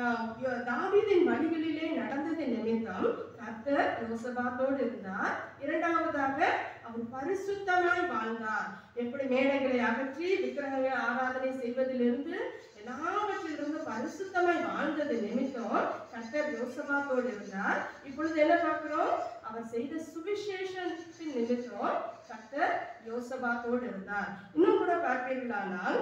தாவீதின் வழிகளிலே நடந்தது நிமித்தம் கர்த்தர் யோசபாத்தோடு இருந்தார். இரண்டாவதாக அவர் பரிசுத்தமாய் வாழ்ந்தார். எப்படி மேடைகளை அகற்றி விக்கிரகங்களை ஆராதனை செய்வதிலிருந்து எல்லாவற்றிலிருந்து பரிசுத்தமாய் வாழ்ந்தது நிமித்தம் கர்த்தர் யோசபாத்தோடு இருந்தார். இப்பொழுது என்ன பார்க்கிறோம்? அவர் செய்த சுவிசேஷத்தின் நிமித்தம் கர்த்தர் யோசபாத்தோடு இருந்தார். இன்னும் கூட பார்ப்பீர்களானால்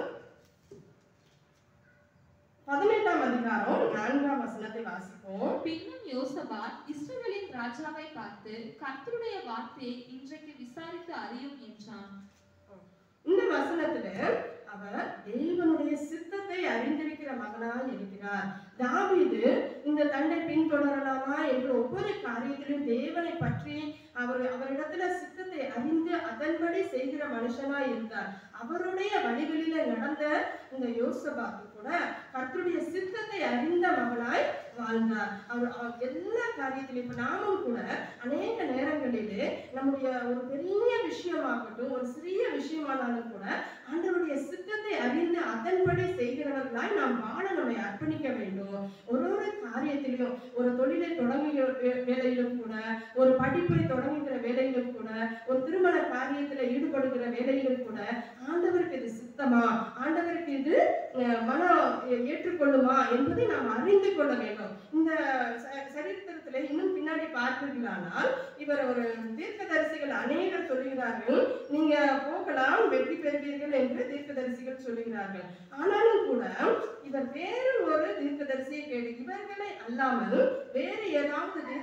18ஆம் அதிகாரம் 4ஆம் வசனத்தை வாசிப்போம். பின்னும் யோசபாத் இஸ்ரவேலின் ராஜாவை பார்த்து கர்த்தருடைய வார்த்தையை இன்றைக்கு விசாரித்து அறியும் என்றான். இந்த வசனத்துல அவர் தேவனுடைய சித்தத்தை அறிந்திருக்கிற மகனாய் இருக்கிறார். தாவீது இந்த தண்டை பின்தொடரலாமா என்று ஒவ்வொரு காரியத்திலும் தேவனை பற்றி அவரிடத்துல சித்தத்தை அறிந்து அதன்படி செய்கிற மனுஷனாய் இருந்தார். அவருடைய வழிகளில நடந்த இந்த யோசபாத்து கூட கர்த்தருடைய சித்தத்தை அறிந்த மகனாய் வாழ்ந்தார். அவர் எல்லா காரியத்திலும் இப்ப நாமும் கூட அநேக நேரங்களிலே நம்முடைய ஒரு பெரிய விஷயமாகட்டும் ஒரு சிறிய விஷயமானாலும் கூட ஆண்டவருடைய சித்தத்தை அறிந்து அதன்படி செய்கிறவர்களாய் நாம் வாழ நம்மை அர்ப்பணிக்க வேண்டும். ஒரு காரியத்திலும் ஒரு தொழிலை தொடங்குகிற வேலையிலும் கூட ஒரு படிப்பை தொடங்குகிற வேலையிலும் கூட ஒரு திருமண காரியத்தில் ஈடுபடுகிற வேலையிலும் கூட ஆண்டவருக்கு இது சித்தமா, ஆண்டவருக்கு இது மனம் ஏற்றுக்கொள்ளுமா என்பதை நாம் அறிந்து கொள்ள வேண்டும். இந்த சரித்திரத்துல இன்னும் பின்னாடி பார்ப்பீர்களானால் இவர் ஒரு தீர்க்கதரிசிகள் அநேகர் சொல்லுகிறார்கள், நீங்க போகலாம் வெற்றி பெறுவீர்கள் என்று தீர்க்கதரிசிகள் சொல்லுகிறார்கள். ஆனாலும் கூட இவர் வேறு ஒரு தீர்க்கதரிசியை கேட்டு இவர்களை அல்லாமல் வேறு ஏதாவது தீர்க்கதரிசி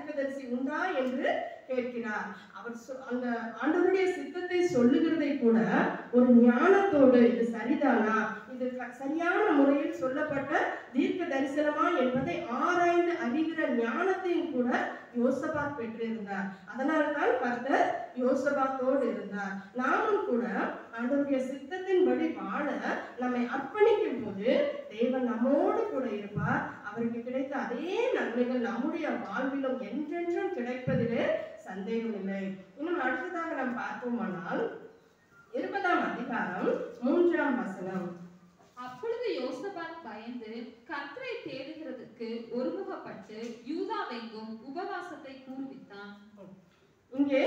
உண்டா என்று கேட்கிறார். அவர் அந்த ஆண்டவருடைய சித்தத்தை சொல்லுகிறதை கூட ஒரு ஞானத்தோடு இது சரிதானா, இது சரியான முறையில் சொல்லப்பட்ட தீர்க்க தரிசனமா என்பதை ஆராய்ந்து அறிகிற ஞானத்தையும் கூட யோசபாத் பெற்றிருந்தார். அதனால்தான் கர்த்தர் யோசபாத்தோடு இருந்தார். நாமும் கூட ஆண்டவருடைய சித்தத்தின்படி வாழ நம்மை அர்ப்பணிக்கும் போது தேவன் நம்மோடு கூட இருப்பார். அவருக்கு கிடைத்த அதே நன்மைகள் நம்முடைய வாழ்விலும் என்றென்றும் கிடைப்பதிலே சந்தேகம் இல்லை. இன்னும் அடுத்ததாக நாம் பார்ப்போமானால் 20ஆம் அதிகாரம் 3ஆம் வசனம். அப்பொழுது யோசபாத் பயந்து கர்த்தரை தேடுகிறதுக்கு ஒருமுகப்பட்டு யூதாவெங்கும் உபவாசத்தை கூறுவித்தான். இங்கே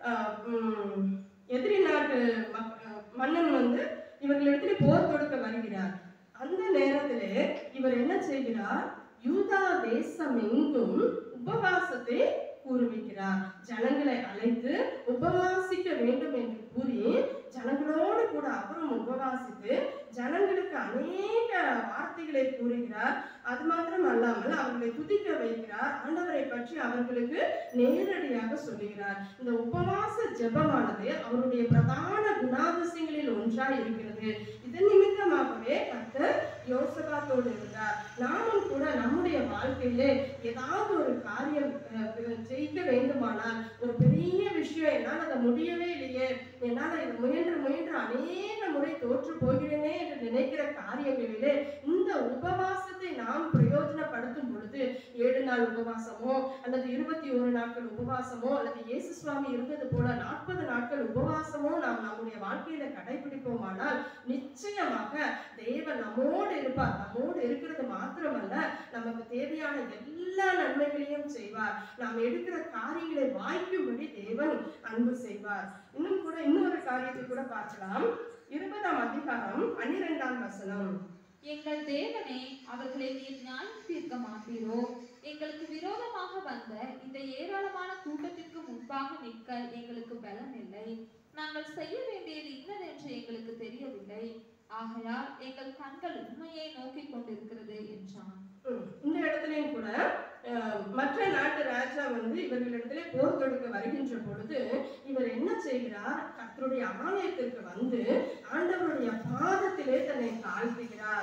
எதிரி நாட்டு மன்னன் இவர்களிடத்தில் போர் தொடுக்க வருகிறார். அந்த நேரத்திலே இவர் என்ன செய்கிறார்? யூதா தேசம் எங்கும் உபவாசத்தை கூறுவிக்கிறார். ஜனங்களை அழைத்து உபவாசிக்க வேண்டும் என்று கூறி ஜனங்களோடு கூட அவரும் உபவாசித்து ஜனங்களுக்கு அநேக வார்த்தைகளை கூறுகிறார். அது மாத்திரம் அல்லாமல் அவர்களை துதிக்க வைக்கிறார். ஆண்டவரை பற்றி அவர்களுக்கு நேரடியாக சொல்லுகிறார். இந்த உபவாச ஜெபமானது அவருடைய பிரதான குணாதிசயங்களில் ஒன்றாய் இருக்கிறது. இதன் நிமித்தமாகவே கர்த்தர் யோசபாத்தோடு இருந்தார். நாமும் கூட நம்முடைய வாழ்க்கையிலே ஏதாவது ஒரு காரியம் ஜெயிக்க வேண்டுமானால், ஒரு பெரிய விஷயம் என்னால் அதை முடியவே இல்லையே, என்னால் இதை முயன்று அநேக முறை தோற்று போகிறேனே என்று நினைக்கிற காரியங்களிலே இந்த உபவாசத்தை நாம் பிரயோஜனப்படுத்தும் பொழுது 7 நாள் உபவாசமோ அல்லது 21 நாட்கள் உபவாசமோ அல்லது இயேசு சுவாமி இருந்தது போல 40 நாட்கள் உபவாசமோ நாம் நம்முடைய வாழ்க்கையில கடைபிடிப்போமானால் நிச்சயமாக தேவன் நம்மோடு இருப்பார். நம்மோடு இருக்கிறது மாத்திரமல்ல, நமக்கு தேவையான எல்லா நன்மைகளையும் செய்வார். நாம் எடுக்கிற காரியங்களை வாய்க்கும்படி தேவன் அன்பு செய்வார். இன்னும் கூட இன்னொரு காரியத்தை கூட பார்க்கலாம். 20ஆம் அதிகாரம் 12ஆம் வசனம். எங்கள் தேவனே, அவர்களை நீர் நியாயம் தீர்க்க மாட்டீரோ? எங்களுக்கு விரோதமாக வந்த இந்த ஏராளமான கூட்டத்திற்கு முன்பாக நிற்க எங்களுக்கு பலம் இல்லை. நாங்கள் செய்ய வேண்டியது இன்னதென்று எங்களுக்கு தெரியவில்லை. ஆகையால் எங்கள் கண்கள் உண்மையை நோக்கி கொண்டிருக்கிறது என்றான். இந்த இடத்துலயும் கூட மற்ற நாட்டு ராஜா இவர்களிடத்திலே போர் தொடுக்க வருகின்ற பொழுது இவர் என்ன செய்கிறார்? கர்த்தருடைய ஆலயத்திற்கு வந்து ஆண்டவருடைய பாதத்திலே தன்னை தாழ்த்துகிறார்.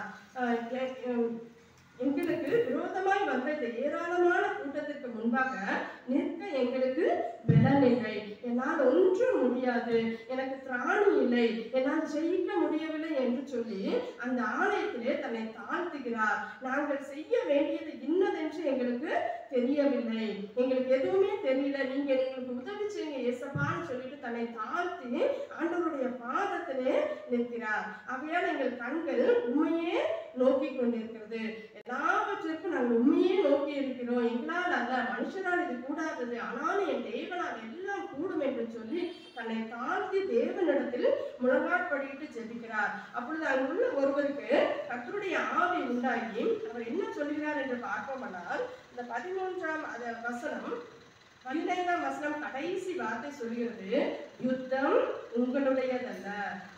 எங்களுக்கு விரோதமாய் வந்த இந்த ஏராளமான கூட்டத்திற்கு முன்பாக நிற்க எங்களுக்கு பலன் இல்லை, என்னால் ஒன்றும் முடியாது, எனக்கு திராணி இல்லை, என்னால் ஜெயிக்க முடியவில்லை என்று சொல்லி அந்த ஆலயத்திலே தன்னை தாழ்த்துகிறார். நாங்கள் செய்ய வேண்டியது இன்னதென்று எங்களுக்கு தெரியவில்லை, எங்களுக்கு எதுவுமே தெரியல, நீங்க எங்களுக்கு உதவி செய்யுங்க ஏசப்பான்னு சொல்லிட்டு தன்னை தாழ்த்தி ஆண்டவருடைய பாதத்திலே நிற்கிறார். ஆகையால் எங்கள் கண்கள் உண்மையே நோக்கி கொண்டிருக்கிறது. எல்லாவற்றிற்கும் நாங்கள் உண்மையே நோக்கி இருக்கிறோம். எங்களால் அல்ல, மனுஷனால் இது கூடாதது, ஆனாலும் என் தேவனால் எல்லாம் கூடும் என்று சொல்லி தன்னை தாழ்த்தி தேவனிடத்தில் முழங்காற்படியிட்டு ஜெபிக்கிறார். அப்பொழுது அங்குள்ள ஒருவருக்கு கர்த்தருடைய ஆவி உண்டாகி அவர் என்ன சொல்கிறார் என்று பார்ப்போமானால், இந்த 13ஆம் வசனம் 15ஆம் வசனம் கடைசி வார்த்தை சொல்கிறது, யுத்தம் உங்களுடையதல்ல,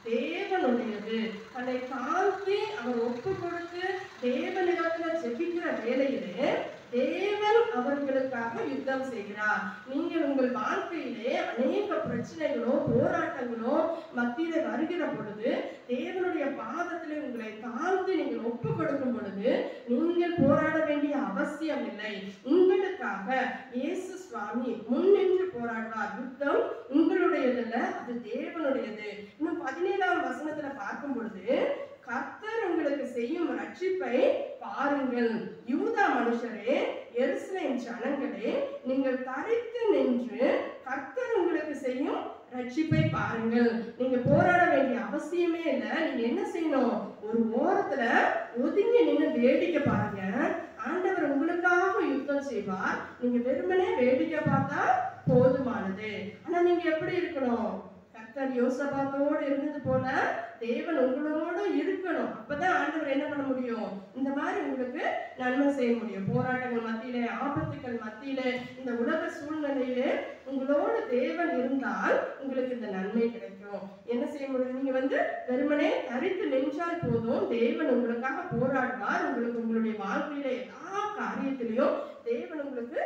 தேவனுடையது. தன்னை தாழ்த்தி அவர் ஒப்பு கொடுத்து தேவனிடத்தில் ஜெபிக்கிற வேளையிலே தேவன் அவர்களுக்காக யுத்தம் செய்கிறார். நீங்கள் உங்கள் வாழ்க்கையிலே அநேக பிரச்சனைகளோ போராட்டங்களோ மத்தியிலே வருகிற பொழுது தேவனுடைய பாதத்திலே உங்களை தாழ்த்தி நீங்கள் ஒப்பு கொடுக்கும் பொழுது நீங்கள் போராட வேண்டிய அவசியம் இல்லை. உங்களுக்காக இயேசு சுவாமி முன்னின்று போராடுவார். யுத்தம் உங்களுடையதல்ல, அது தேவனுடையது. இன்னும் 17ஆம் வசனத்துல பார்க்கும் பொழுது, கர்த்தர் உங்களுக்கு செய்யும் ரட்சிப்பை பாருங்கள். யூதா மனுஷரே, எருசலேம் ஜனங்களே, நீங்கள் தரித்து நின்று கர்த்தர் உங்களுக்கு செய்யும் ரட்சிப்பை பாருங்கள். நீங்க போராட வேண்டிய அவசியமே இல்லை. நீங்க என்ன செய்யணும்? ஒரு ஓரத்துல ஒதுங்கி நின்று வேடிக்கை பாருங்க. ஆண்டவர் உங்களுக்காக யுத்தம் செய்வார். நீங்க வெறுமனே வேடிக்கை பார்த்தா போதுமானது. ஆனா நீங்க எப்படி இருக்கணும்? கர்த்தர் யோசபாத்தோடு இருந்தது போல தேவன் உங்களோடு இருக்கணும். அப்பதான் ஆண்டவர் என்ன பண்ண முடியும்? இந்த மாதிரி உங்களுக்கு நன்மை செய்ய முடியும். போராட்டங்கள் மத்தியிலே, ஆபத்துக்கள் மத்தியிலே, இந்த உலக சூழ்நிலையிலே உங்களோடு தேவன் இருந்தால் உங்களுக்கு இந்த நன்மை கிடைக்கும். என்ன செய்ய முடியும்? நீங்க வெறுமனே தரித்து நின்றால் போதும், தேவன் உங்களுக்காக போராடுவார். உங்களுக்கு உங்களுடைய வாழ்க்கையில எல்லா காரியத்திலையும் தேவன் உங்களுக்கு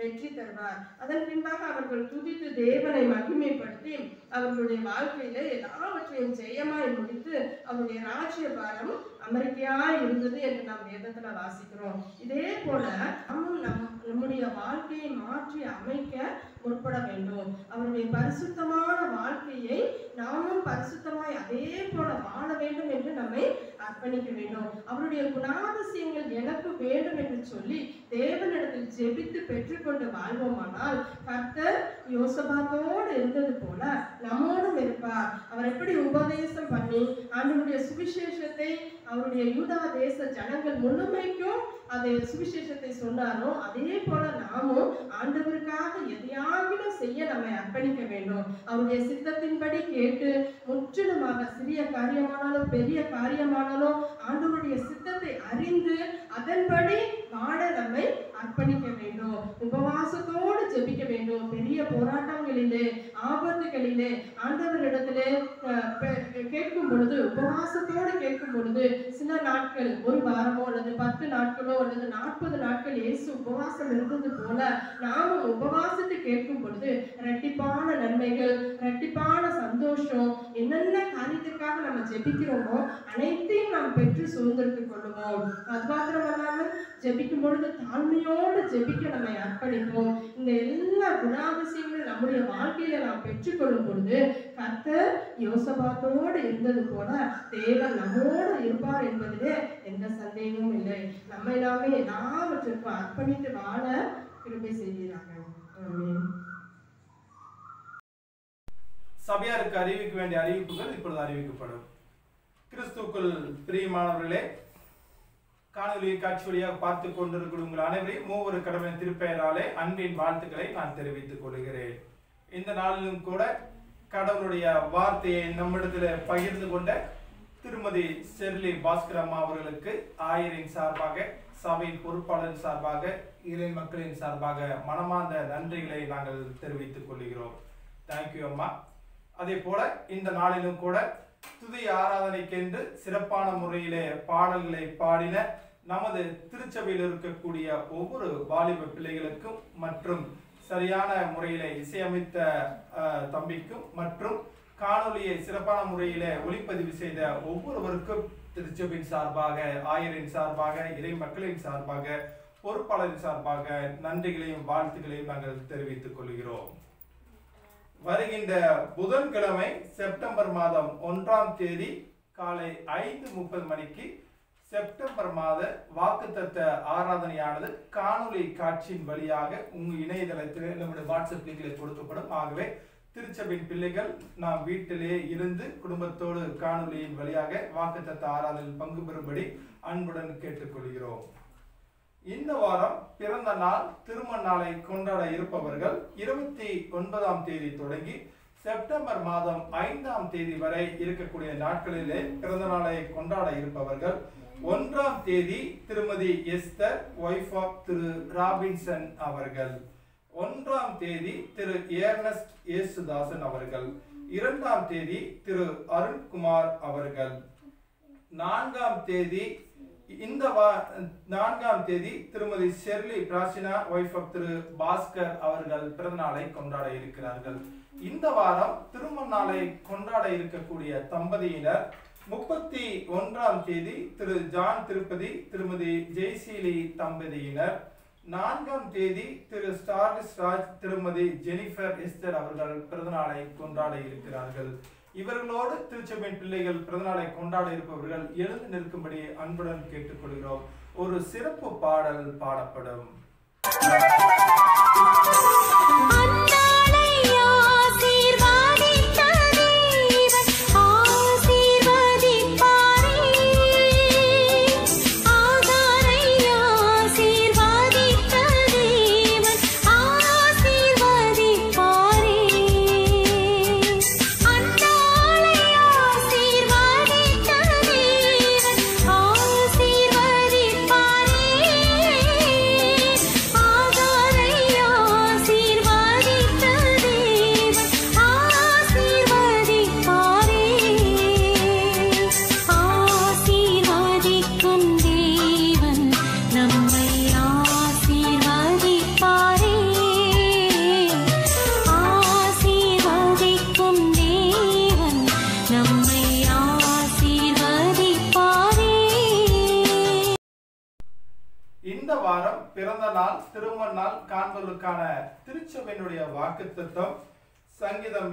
வெற்றி தருவார். அதன் பின்பாக அவர்கள் துதித்து தேவனை மகிமைப்படுத்தி அவர்களுடைய வாழ்க்கையில எல்லாவற்றையும் ஜெயமாய் முடித்து அவருடைய ராஜ்ய பாரம் அமெரிக்கையாய் இருந்தது என்று நாம் வேதத்துல வாசிக்கிறோம். இதே போல நம்முடைய வாழ்க்கையை மாற்றி அமைக்க முற்பட வேண்டும். அவருடைய பரிசுத்தமான வாழ்க்கையை நாமும் பரிசுத்தமாய் அதே போல வாழ வேண்டும் என்று நம்மை அர்ப்பணிக்க வேண்டும். அவருடைய குணாதிசயங்கள் எனக்கு வேண்டும் என்று சொல்லி தேவனிடத்தில் ஜெபித்து பெற்றுக்கொண்டு வாழ்வோமானால் கர்த்தர் யோசபாத்தோடு இருந்தது போல நம்மோடும் இருப்பார். அவர் எப்படி உபதேசம் பண்ணி ஆண்டவருடைய சுவிசேஷத்தை அவருடைய யூதா தேச ஜனங்கள் முழுமைக்கும் அதை சுவிசேஷத்தை சொன்னாரோ அதே போல நாமும் ஆண்டவருக்காக எதையாகிலும் செய்ய நம்மை அர்ப்பணிக்க வேண்டும். அவருடைய சித்தத்தின்படி கேட்டு முற்றிலுமாக சிறிய காரியமானாலும் பெரிய காரியமானாலும் ஆண்டவருடைய சித்தத்தை அறிந்து அதன்படி வாழ நம்மை அர்ப்பணிக்க வேண்டும். உபவாசத்தோடு ஜெபிக்க வேண்டும். பெரிய போராட்டங்களிலே ஆபத்துகளிலே ஆண்டவரிடத்திலே கேட்கும் பொழுது உபவாசத்தோடு கேட்கும் பொழுது சில நாட்கள் ஒரு வாரமோ அல்லது 10 நாட்களோ அல்லது 40 நாட்கள் இயேசு உபவாசம் இருந்தது போல நாமும் உபவாசத்தை கேட்கும் பொழுது இரட்டிப்பான நன்மைகள் இரட்டிப்பான சந்தோஷம் என்னென்ன காரியத்திற்காக நம்ம ஜெபிக்கிறோமோ அனைத்தையும் நாம் பெற்று சுதந்திரத்துக் கொள்ளுவோம். அது மாத்திரமல்லாமல் ஜெபிக்கும் பொழுது தாழ்மையோடு ஜெபிக்க நம்மை அர்ப்பணிப்போம். இந்த எல்லா குணாதிசயங்களும் நம்முடைய வாழ்க்கையில நாம் பெற்றுக்கொள்ளும் பொழுது கர்த்தர் யோசபாத்தோடு இருந்தது போல தேவன் நம்மோடு இருப்பார் என்பதிலே எந்த சந்தேகமும் இல்லை. நம்மை நாமே எல்லாவற்றிற்கும் அர்ப்பணித்து வாழ கிருபை செய்கிறார்கள். சபையாருக்கு அறிவிக்க வேண்டிய அறிவிப்புகள் இப்பொழுது அறிவிக்கப்படும். கிறிஸ்துக்குள் பிரியமானவர்களே, காணொலி காட்சி வழியாக பார்த்து கொண்டிருக்கும் உங்கள் அனைவரையும் மூவரு கடவுளின் திருப்பெயராலே அன்பின் வாழ்த்துக்களை நான் தெரிவித்துக் கொள்கிறேன். இந்த நாளிலும் கூட கடவுளுடைய வார்த்தையை நம்மிடத்தில் பகிர்ந்து கொண்ட திருமதி ஷெர்லி பாஸ்கர் அம்மா அவர்களுக்கு ஆயரின் சார்பாக சபையின் பொறுப்பாளரின் சார்பாக இறை மக்களின் சார்பாக மனமார்ந்த நன்றிகளை நாங்கள் தெரிவித்துக் கொள்கிறோம். தேங்க்யூ அம்மா. அதே போல இந்த நாளிலும் கூட துதி ஆராதனைக்கென்று சிறப்பான முறையிலே பாடல்களை பாடின நமது திருச்சபையில் இருக்கக்கூடிய ஒவ்வொரு வாலிப பிள்ளைகளுக்கும் மற்றும் சரியான முறையில இசையமைத்த தம்பிக்கும் மற்றும் காணொலியை சிறப்பான முறையில ஒளிப்பதிவு செய்த ஒவ்வொருவருக்கும் திருச்சபையின் சார்பாக ஆயரின் சார்பாக இறை மக்களின் சார்பாக பொறுப்பாளரின் சார்பாக நன்றிகளையும் வாழ்த்துக்களையும் நாங்கள் தெரிவித்துக் கொள்கிறோம். வருகின்ற புதன்கிழமை செப்டம்பர் மாதம் 1ஆம் தேதி காலை 5:30 மணிக்கு செப்டம்பர் மாத வாக்குத்தத்த ஆராதனையானது காணொலி காட்சியின் வழியாக உங்கள் இணையதளத்தில் நம்முடைய வாட்ஸ்அப் லிங்கில் கொடுக்கப்படும். ஆகவே திருச்சபையின் பிள்ளைகள் நாம் வீட்டிலே இருந்து குடும்பத்தோடு காணொலியின் வழியாக வாக்குத்தத்த ஆராதனையில் பங்கு பெறும்படி அன்புடன் கேட்டுக்கொள்கிறோம். இந்த வாரம் பிறந்த நாள் திருமண நாளை கொண்டாட இருப்பவர்கள் 29ஆம் தேதி தொடங்கி செப்டம்பர் மாதம் 5ஆம் தேதி வரை இருக்கக்கூடிய நாட்களிலே பிறந்த நாளை கொண்டாட இருப்பவர்கள் 1ஆம் தேதி Thirumathi Esther wife of Thiru Robinson அவர்கள், 1ஆம் தேதி திரு ஏர்னஸ்ட் ஏசுதாசன் அவர்கள், 2ஆம் தேதி திரு அருண்குமார் அவர்கள், 4ஆம் தேதி 4ஆம் தேதி திருமதி ஷெர்லி பிராசினா வைஃப் ஆஃப் திரு பாஸ்கர் அவர்கள் பிறந்த நாளை கொண்டாட இருக்கிறார்கள். இந்த வாரம் திருமண நாளை கொண்டாட இருக்கக்கூடிய தம்பதியினர் 31ஆம் தேதி திரு ஜான் திருப்பதி திருமதி ஜெய்சீலி தம்பதியினர், 4ஆம் தேதி திரு ஸ்டார்லிஸ் ராஜ் திருமதி ஜெனிஃபர் எஸ்தர் அவர்கள் பிறந்தநாளை கொண்டாட இருக்கிறார்கள். இவர்களோடு திருச்சபையின் பிள்ளைகள் பிறந்தநாளை கொண்டாட இருப்பவர்கள் எழுந்து நிற்கும்படி அன்புடன் கேட்டுக்கொள்கிறோம். ஒரு சிறப்பு பாடல் பாடப்படும். ஆகாரை நாள் திருமண நாள் காண்பதற்கான திருச்சபையினுடைய வாக்குத்தத்தம் சங்கீதம்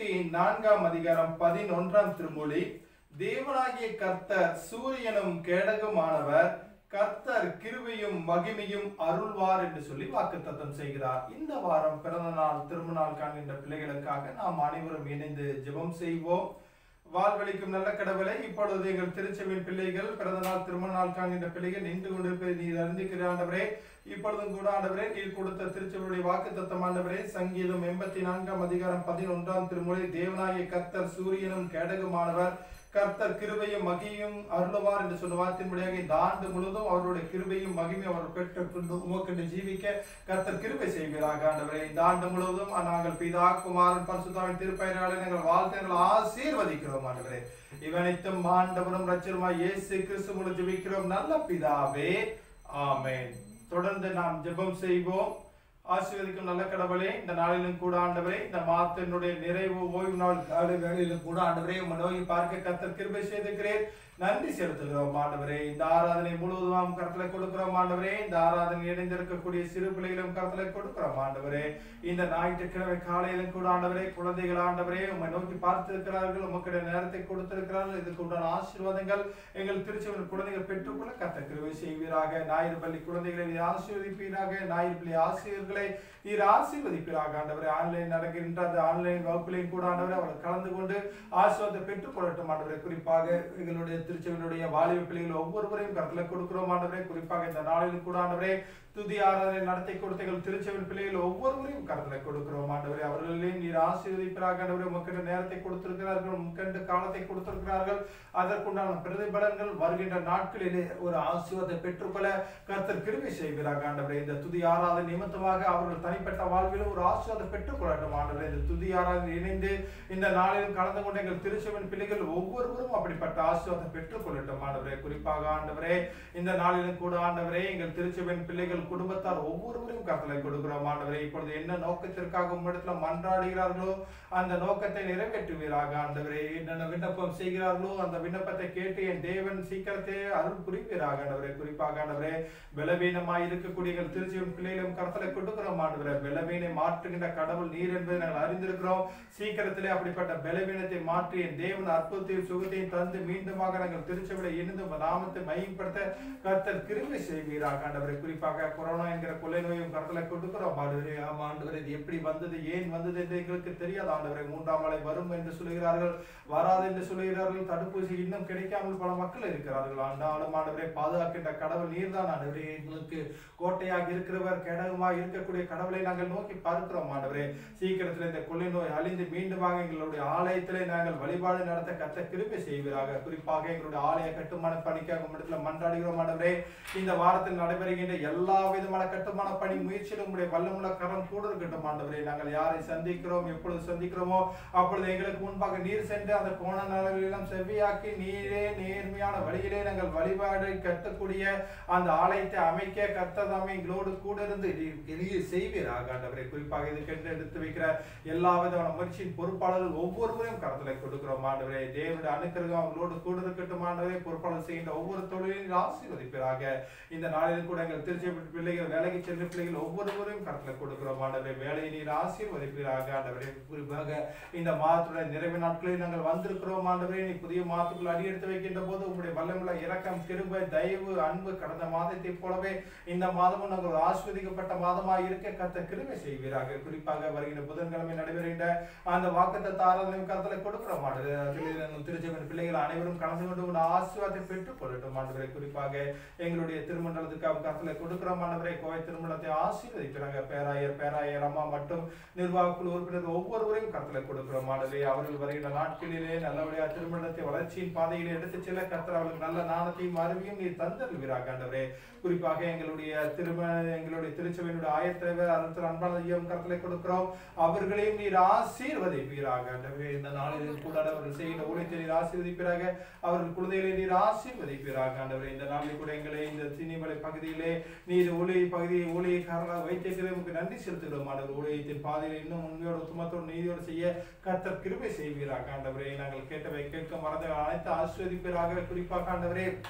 84 அதிகாரம் 11 திருமொழி. தேவனாகிய கர்த்தர் சூரியனும் கேடகமானவர், கர்த்தர் கிருபையும் மகிமையும் அருள்வார் என்று சொல்லி வாக்குத்தத்தம் செய்கிறார். இந்த வாரம் பிறந்த நாள் திருமண நாள் காண்கின்ற பிள்ளைகளுக்காக நாம் அனைவரும் இணைந்து ஜெபம் செய்வோம். வாழ்வழிக்கும் நல்ல கடவுளை, இப்பொழுது எங்கள் திருச்சபையின் பிள்ளைகள் பிறந்த நாள் திருமண நாள் காண்கின்ற பிள்ளைகள் நின்று கொண்டிருப்பதை நீர் அறிந்திருக்கிற ஆண்டவரே, இப்பொழுதும் கூட ஆண்டவரே நீர் கொடுத்த திருச்சபையுடைய வாக்குத்தத்தம் ஆண்டவரே சங்கீதம் 84 அதிகாரம் 11 திருமொழி. தேவனாகிய கர்த்தர் சூரியனும் கேடகமானவர், கர்த்தர் கிருபையும் மகிமையும் அருளுவார் என்று சொன்ன வார்த்தையின்படியாக இந்த ஆண்டு முழுவதும் அவருடைய கிருபையும் மகிமையும் அவர் பெற்றுக்கொண்டு உமக்கென்று ஜீவிக்க கர்த்தர் கிருபை செய்வீராக ஆண்டவரே. இந்த ஆண்டு முழுவதும் நாங்கள் பிதா குமாரன் பரிசுத்தாவின் திருப்பெயராலே நாங்கள் வாழ்த்துக்கள் ஆசீர்வதிக்கிறோம் ஆண்டவரே. இவனைத்தும் ஆண்டவரும் இரட்சகருமாய் இயேசு கிறிஸ்து மூலம் ஜெபிக்கிறோம் நல்ல பிதாவே, ஆமென். தொடர்ந்து நாம் ஜெபம் செய்வோம். ஆசீர்வதிக்கும் நல்ல கடவுளே, இந்த நாளிலும் கூட ஆண்டவரே, இந்த மாதத்தினுடைய நிறைவு ஓய்வு நாள் காலை வேளையிலும் கூட ஆண்டவரே உம்மை நோக்கி பார்க்க கர்த்தர் கிருபை செய்திருக்கிறீர். நன்றி செலுத்துகிறோம் ஆண்டவரே. இந்த ஆராதனை முழுவதும் கருத்துல கொடுக்கிறோம் ஆண்டவரே. இந்த ஆராதனை இணைந்திருக்கக்கூடிய சிறு பிள்ளைகளும் கருத்துல கொடுக்கிறோம் ஆண்டவரே. இந்த ஞாயிற்றுக்கிழமை காலையிலும் கூட ஆண்டவரே குழந்தைகள் ஆண்டவரே உம்மை நோக்கி பார்த்திருக்கிறார்கள், உமக்குடைய நேரத்தை கொடுத்திருக்கிறார்கள். இதுக்கு உண்டான ஆசீர்வாதங்கள் எங்கள் திருச்சபையின் குழந்தைகள் பெற்றுக்கொள்ள கர்த்தர் கிருபை செய்வீராக. ஞாயிறு பள்ளி குழந்தைகளை நீர் ஆசீர்வதிப்பீராக. ஞாயிறு பள்ளி ஆசிரியர்களை நீர் ஆசீர்வதிப்பீராக ஆண்டவரே. ஆன்லைன் நடக்கின்ற அந்த ஆன்லைன் வகுப்புலையும் கூட ஆண்டவரே அவர்கள் கலந்து கொண்டு ஆசீர்வாதத்தை பெற்றுக் கொள்ளட்டும் ஆண்டவரே. குறிப்பாக எங்களுடைய திருச்சபையினுடைய வாலிப பிள்ளைகள் ஒவ்வொருவரையும் கருத்துல கொடுக்கிறோம் ஆண்டவரே. குறிப்பாக இந்த நாளிலும் கூட ஆண்டவரே துதி ஆராதனை நடத்தி கொடுத்த எங்கள் திருச்சபையின் பிள்ளைகள் ஒவ்வொருவரையும் கருத்துல கொடுக்கிறோம் ஆண்டவரே. அவர்களையும் நீர் ஆசீர்வதிப்பீராக ஆண்டவரே. உமக்கென்று நேரத்தை கொடுத்திருக்கிறார்கள், உமக்கென்று காலத்தை கொடுத்திருக்கிறார்கள். அதற்குண்டான பிரதிபலன்கள் வருகின்ற நாட்களிலே ஒரு ஆசீர்வாதத்தை பெற்றுக்கொள்ள கர்த்தர் கிருபை செய்வீராக ஆண்டவரே. இந்த துதி ஆராதனை நிமித்தமாக அவர்கள் தனிப்பட்ட வாழ்விலும் ஒரு ஆசீர்வாதத்தை பெற்றுக்கொள்ளட்டும் ஆண்டவரே. இந்த துதி ஆராதனை இணைந்து இந்த நாளிலும் கலந்து கொண்ட எங்கள் திருச்சபையின் பிள்ளைகள் ஒவ்வொருவரும் அப்படிப்பட்ட ஆசீர்வாதத்தை பெற்றுக் கொள்ளட்டும் ஆண்டவரே. குறிப்பாக ஆண்டவரே இந்த நாளிலும் கூட ஆண்டவரே எங்கள் திருச்சபையின் பிள்ளைகள் குடும்பத்தார் ஒவ்வொருவரையும் கர்த்தரை கொடுக்கிறோம் ஆண்டவரே. இப்பொழுது என்ன நோக்கத்திற்காக உம்மிடத்துல மன்றாடுகிறார்களோ அந்த நோக்கத்தை நிறைவேற்றுவீராக ஆண்டவரே. என்னென்ன விண்ணப்பம் செய்கிறார்களோ அந்த விண்ணப்பத்தை கேட்டு என் தேவன் சீக்கிரத்தை அருள் புரிவீராக ஆண்டவரே. குறிப்பாக ஆண்டவரே பலவீனமாய் இருக்கக்கூடிய எங்கள் திருச்சபையின் பிள்ளைகளும் கர்த்தரை கொடுக்கிறோம் ஆண்டவரே. பலவீனை மாற்றுகின்ற கடவுள் நீர் என்பதை நாங்கள் அறிந்திருக்கிறோம். சீக்கிரத்திலே அப்படிப்பட்ட பலவீனத்தை மாற்றி என் தேவன் அற்புதத்தையும் சுகத்தையும் தந்து மீண்டுமாக நாங்கள் திருச்சபையை இணைந்து நாமத்தை மையப்படுத்த கர்த்தர் கிருபை செய்வீராக ஆண்டவரே. குறிப்பாக கொரோனா என்கிற கொள்ளை நோயும் கருத்துல கொடுக்கிறோம் ஆண்டவரே. ஆமா ஆண்டவரே, இது எப்படி வந்தது ஏன் வந்தது என்று எங்களுக்கு தெரியாது ஆண்டவரே. 3ஆம் அலை வரும் என்று சொல்லுகிறார்கள், வராது என்று சொல்லுகிறார்கள். தடுப்பூசி இன்னும் கிடைக்காமல் பல மக்கள் இருக்கிறார்கள். ஆண்டாலும் ஆண்டவரே பாதுகாக்கின்ற கடவுள் நீர்தான் ஆண்டவரே. எங்களுக்கு கோட்டையாக இருக்கிறவர், கேடகமாக இருக்கக்கூடிய கடவுளை நாங்கள் நோக்கி பார்க்கிறோம் ஆண்டவரே. சீக்கிரத்தில் இந்த கொள்ளை நோய் அழிந்து மீண்டுமாக எங்களுடைய ஆலயத்திலே நாங்கள் வழிபாடு நடத்த கர்த்தர் கிருபை செய்வீராக. குறிப்பாக எங்களுடைய ஆலய கட்டுமான பணிக்காக உம்மிடத்தில் மன்றாடுகிறோம் ஆண்டவரே. இந்த வாரத்தில் நடைபெறுகின்ற எல்லா விதமான கட்டுமான பணி முயற்சியிலும் உங்களுடைய வல்லமுள்ள கரம் கூட இருக்கட்டும் ஆண்டவரே. நாங்கள் யாரை சந்திக்கிறோம் எப்பொழுது சந்திக்கிறோமோ அப்பொழுது எங்களுக்கு முன்பாக நீர் சென்று அந்த கோண நலங்களெல்லாம் செவ்வியாக்கி நீரே நேர்மையான வழியிலே நாங்கள் வழிபாடு கட்டக்கூடிய அந்த ஆலயத்தை அமைக்க கர்த்தர் தாமே எங்களோடு கூட இருந்து செய்வீராக ஆண்டவரே. குறிப்பாக இதுக்கென்று எடுத்து வைக்கிற எல்லா விதமான முயற்சியின் பொறுப்பாளர்கள் ஒவ்வொருவரையும் கருத்துல கொடுக்கிறோம் ஆண்டவரே. தேவனுடைய அனுக்கிரகம் அவங்களோடு கூட இருக்கட்டும் ஆண்டவரே. பொறுப்பாளர் செய்கின்ற ஒவ்வொரு தொழிலையும் ஆசீர்வதிப்பீராக. இந்த நாளில் கூட எங்கள் திருச்சபை பிள்ளைகள் வேலைக்கு சென்ற பிள்ளைகள் ஒவ்வொருவரையும் கருத்துல கொடுக்கிறோம் ஆண்டவரே. வேலையை நீர் ஆசீர்வதிப்பீராக ஆண்டவரே. குறிப்பாக இந்த மாதத்துடைய நிறைவு நாட்களில் நாங்கள் வந்திருக்கிறோம் ஆண்டவரே. நீ புதிய மாதத்துக்குள் அடி எடுத்து வைக்கின்ற போது உங்களுடைய வல்லமுள்ள இரக்கம் கிருபை தயவு அன்பு கடந்த மாதத்தை போலவே இந்த மாதமும் நாங்கள் ஆஸ்வதிக்கப்பட்ட மாதமாக இருக்க கர்த்தர் கிருபை செய்வீராக. குறிப்பாக வருகின்ற புதன்கிழமை நடைபெறுகின்ற அந்த வாக்குத்தத்த ஆராதனை கருத்துல கொடுக்கிறோம் ஆண்டவரே. அதில் திருச்சபையின் பிள்ளைகள் அனைவரும் கலந்து கொண்டு ஒரு ஆசீர்வாதத்தை பெற்றுக் கொள்ளட்டும் ஆண்டவரே. குறிப்பாக எங்களுடைய திருமண்டலத்துக்காக கருத்துல கொடுக்கிறோம் ஆண்டவரே. கோவை திருமணத்தை ஆசீர்வதிக்கிறாங்க. பேராயர் அம்மா மற்றும் நிர்வாக குழு உறுப்பினர் ஒவ்வொருவரையும் கருத்துல கொடுக்கிறோம் ஆண்டவரே. அவர்கள் வருகின்ற நாட்களிலே நல்லபடியாக திருமணத்தை வளர்ச்சியின் பாதையிலே எடுத்து செல்ல கர்த்தர் அவர்களுக்கு நல்ல நாணத்தையும் அறிவியும் நீர் தந்தருவீராக ஆண்டவரே. குறிப்பாக எங்களுடைய திருச்சபையினுடைய ஆயத்தலைவர் அன்பான ஐயம் கருத்துல கொடுக்கிறோம். அவர்களையும் நீர் ஆசீர்வதிப்பீராக ஆண்டவரே. இந்த நாளில் கூட அவர்கள் செய்கிற ஊழியத்தை நீர் ஆசீர்வதிப்பீராக. அவர்கள் குழந்தைகளை நீர் ஆசீர்வதிப்பீராக ஆண்டவரே. இந்த நாளில் கூட எங்களை இந்த சினிமலை பகுதியிலே நீர் ஊழியக்காரர்களாக வைத்திருக்கிறவங்களுக்கு நன்றி செலுத்துகிறோம் ஆண்டவர். ஊழியத்தின் பாதையில் இன்னும் உண்மையோடு உத்தமத்தோடு நீதியோடு செய்ய கர்த்தர் கிருபை செய்வீராக ஆண்டவரே. நாங்கள் கேட்டவை கேட்க மறந்த அனைத்து ஆசீர்வதிப்பீராக. குறிப்பாக ஆண்டவரே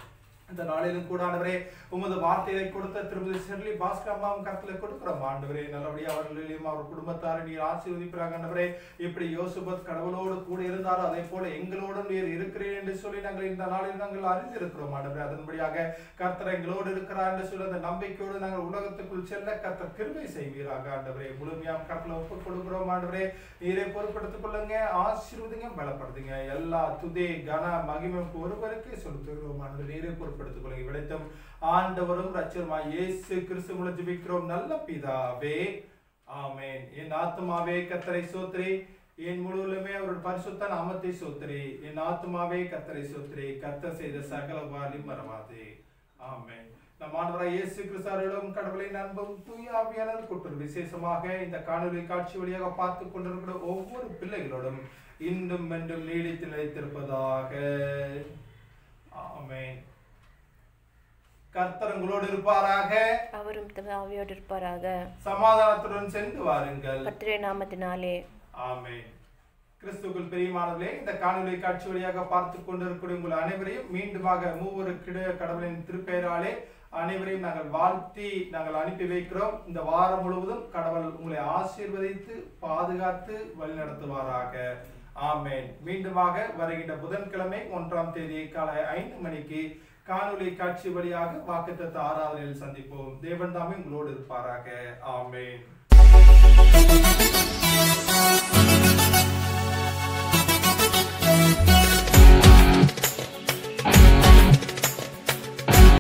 இந்த நாளிலும் கூட ஆண்டவரே உமது வார்த்தையை கொடுத்த திருமதி ஷெர்லி பாஸ்கர் அம்மாவும் கருத்துல கொடுக்கிறோம் ஆண்டவரே. நல்லபடியா அவர்களையும் அவர் குடும்பத்தாரை நீர் ஆசீர்வதிப்பாங்க ஆண்டவரே. எப்படி யோசபாத் கடவுளோடு கூட இருந்தாரோ அதே போல எங்களோடும் நீர் இருக்கிறேன் என்று சொல்லி நாங்கள் இந்த நாளில் நாங்கள் அறிந்திருக்கிறோம் ஆண்டவரே. அதன்படியாக கர்த்தர் எங்களோடு இருக்கிறார் என்று சொல்லி அந்த நம்பிக்கையோடு நாங்கள் உலகத்துக்குள் செல்ல கர்த்தர் கிருபை செய்வீராக ஆண்டவரே. முழுமையாக கர்த்தரை ஒப்புக் கொடுக்கிறோம் ஆண்டவரே. நீரை பொறுப்படுத்திக் கொள்ளுங்க, ஆசீர்வதிங்க, பலப்படுத்துங்க. எல்லா துதி கன மகிமை ஒருவருக்கே செலுத்துகிறோம் ஆண்டவரே. நீரை பொறுப்படுத்திக் கொள்ளுங்க. விளைத்தும் ஆண்டவரும் ரட்சகருமாய் இயேசு கிறிஸ்து மூலம் ஜெபிக்கிறோம் நல்ல பிதாவே, ஆமென். என் ஆத்துமாவே கர்த்தரை ஸ்தோத்திரி, என் முழுவதுமே அவருடைய பரிசுத்த நாமத்தை ஸ்தோத்திரி. என் ஆத்துமாவே கர்த்தரை ஸ்தோத்திரி, கர்த்தர் செய்த சகல உபகாரங்களையும் மறவாதே. ஆமென். நம் ஆண்டவராகிய இயேசு கிறிஸ்துவிடம் கடவுளின் அன்பும் தூய ஆவியானவர் கூட்டுறவு விசேஷமாக இந்த காணொலி காட்சி வழியாக பார்த்து கொண்டிருக்கிற ஒவ்வொரு பிள்ளைகளோடும் இன்றும் என்றும் நீடித்து நிலைத்திருப்பதாக. ஆமென். கர்த்தர் உங்களோடு இருப்பாராக, அவரும் தம் ஆவியோடு இருப்பாராக. சமாதானத்துடன் சென்று வாருங்கள் கர்த்தருடைய நாமத்தினாலே. ஆமென். கிறிஸ்துவுக்குள் பிரியமானவர்களே, இந்த காணொலி காட்சி வழியாக பார்த்து கொண்டிருக்கிற உங்கள் அனைவரையும் மீண்டுமாக மூவரு கடவுளின் திருப்பெயராலே அனைவரையும் நாங்கள் வாழ்த்தி நாங்கள் அனுப்பி வைக்கிறோம். இந்த வாரம் முழுவதும் கடவுள் உங்களை ஆசீர்வதித்து பாதுகாத்து வழிநடத்துவாராக. ஆமென். மீண்டுமாக வருகின்ற புதன்கிழமை 1ஆம் தேதி காலை 5 மணிக்கு காணொலி காட்சி வழியாக வாக்குத்தத்த ஆராதனையில் சந்திப்போம். தேவன் தாமே உங்களோடு இருப்பாராக. ஆமென்.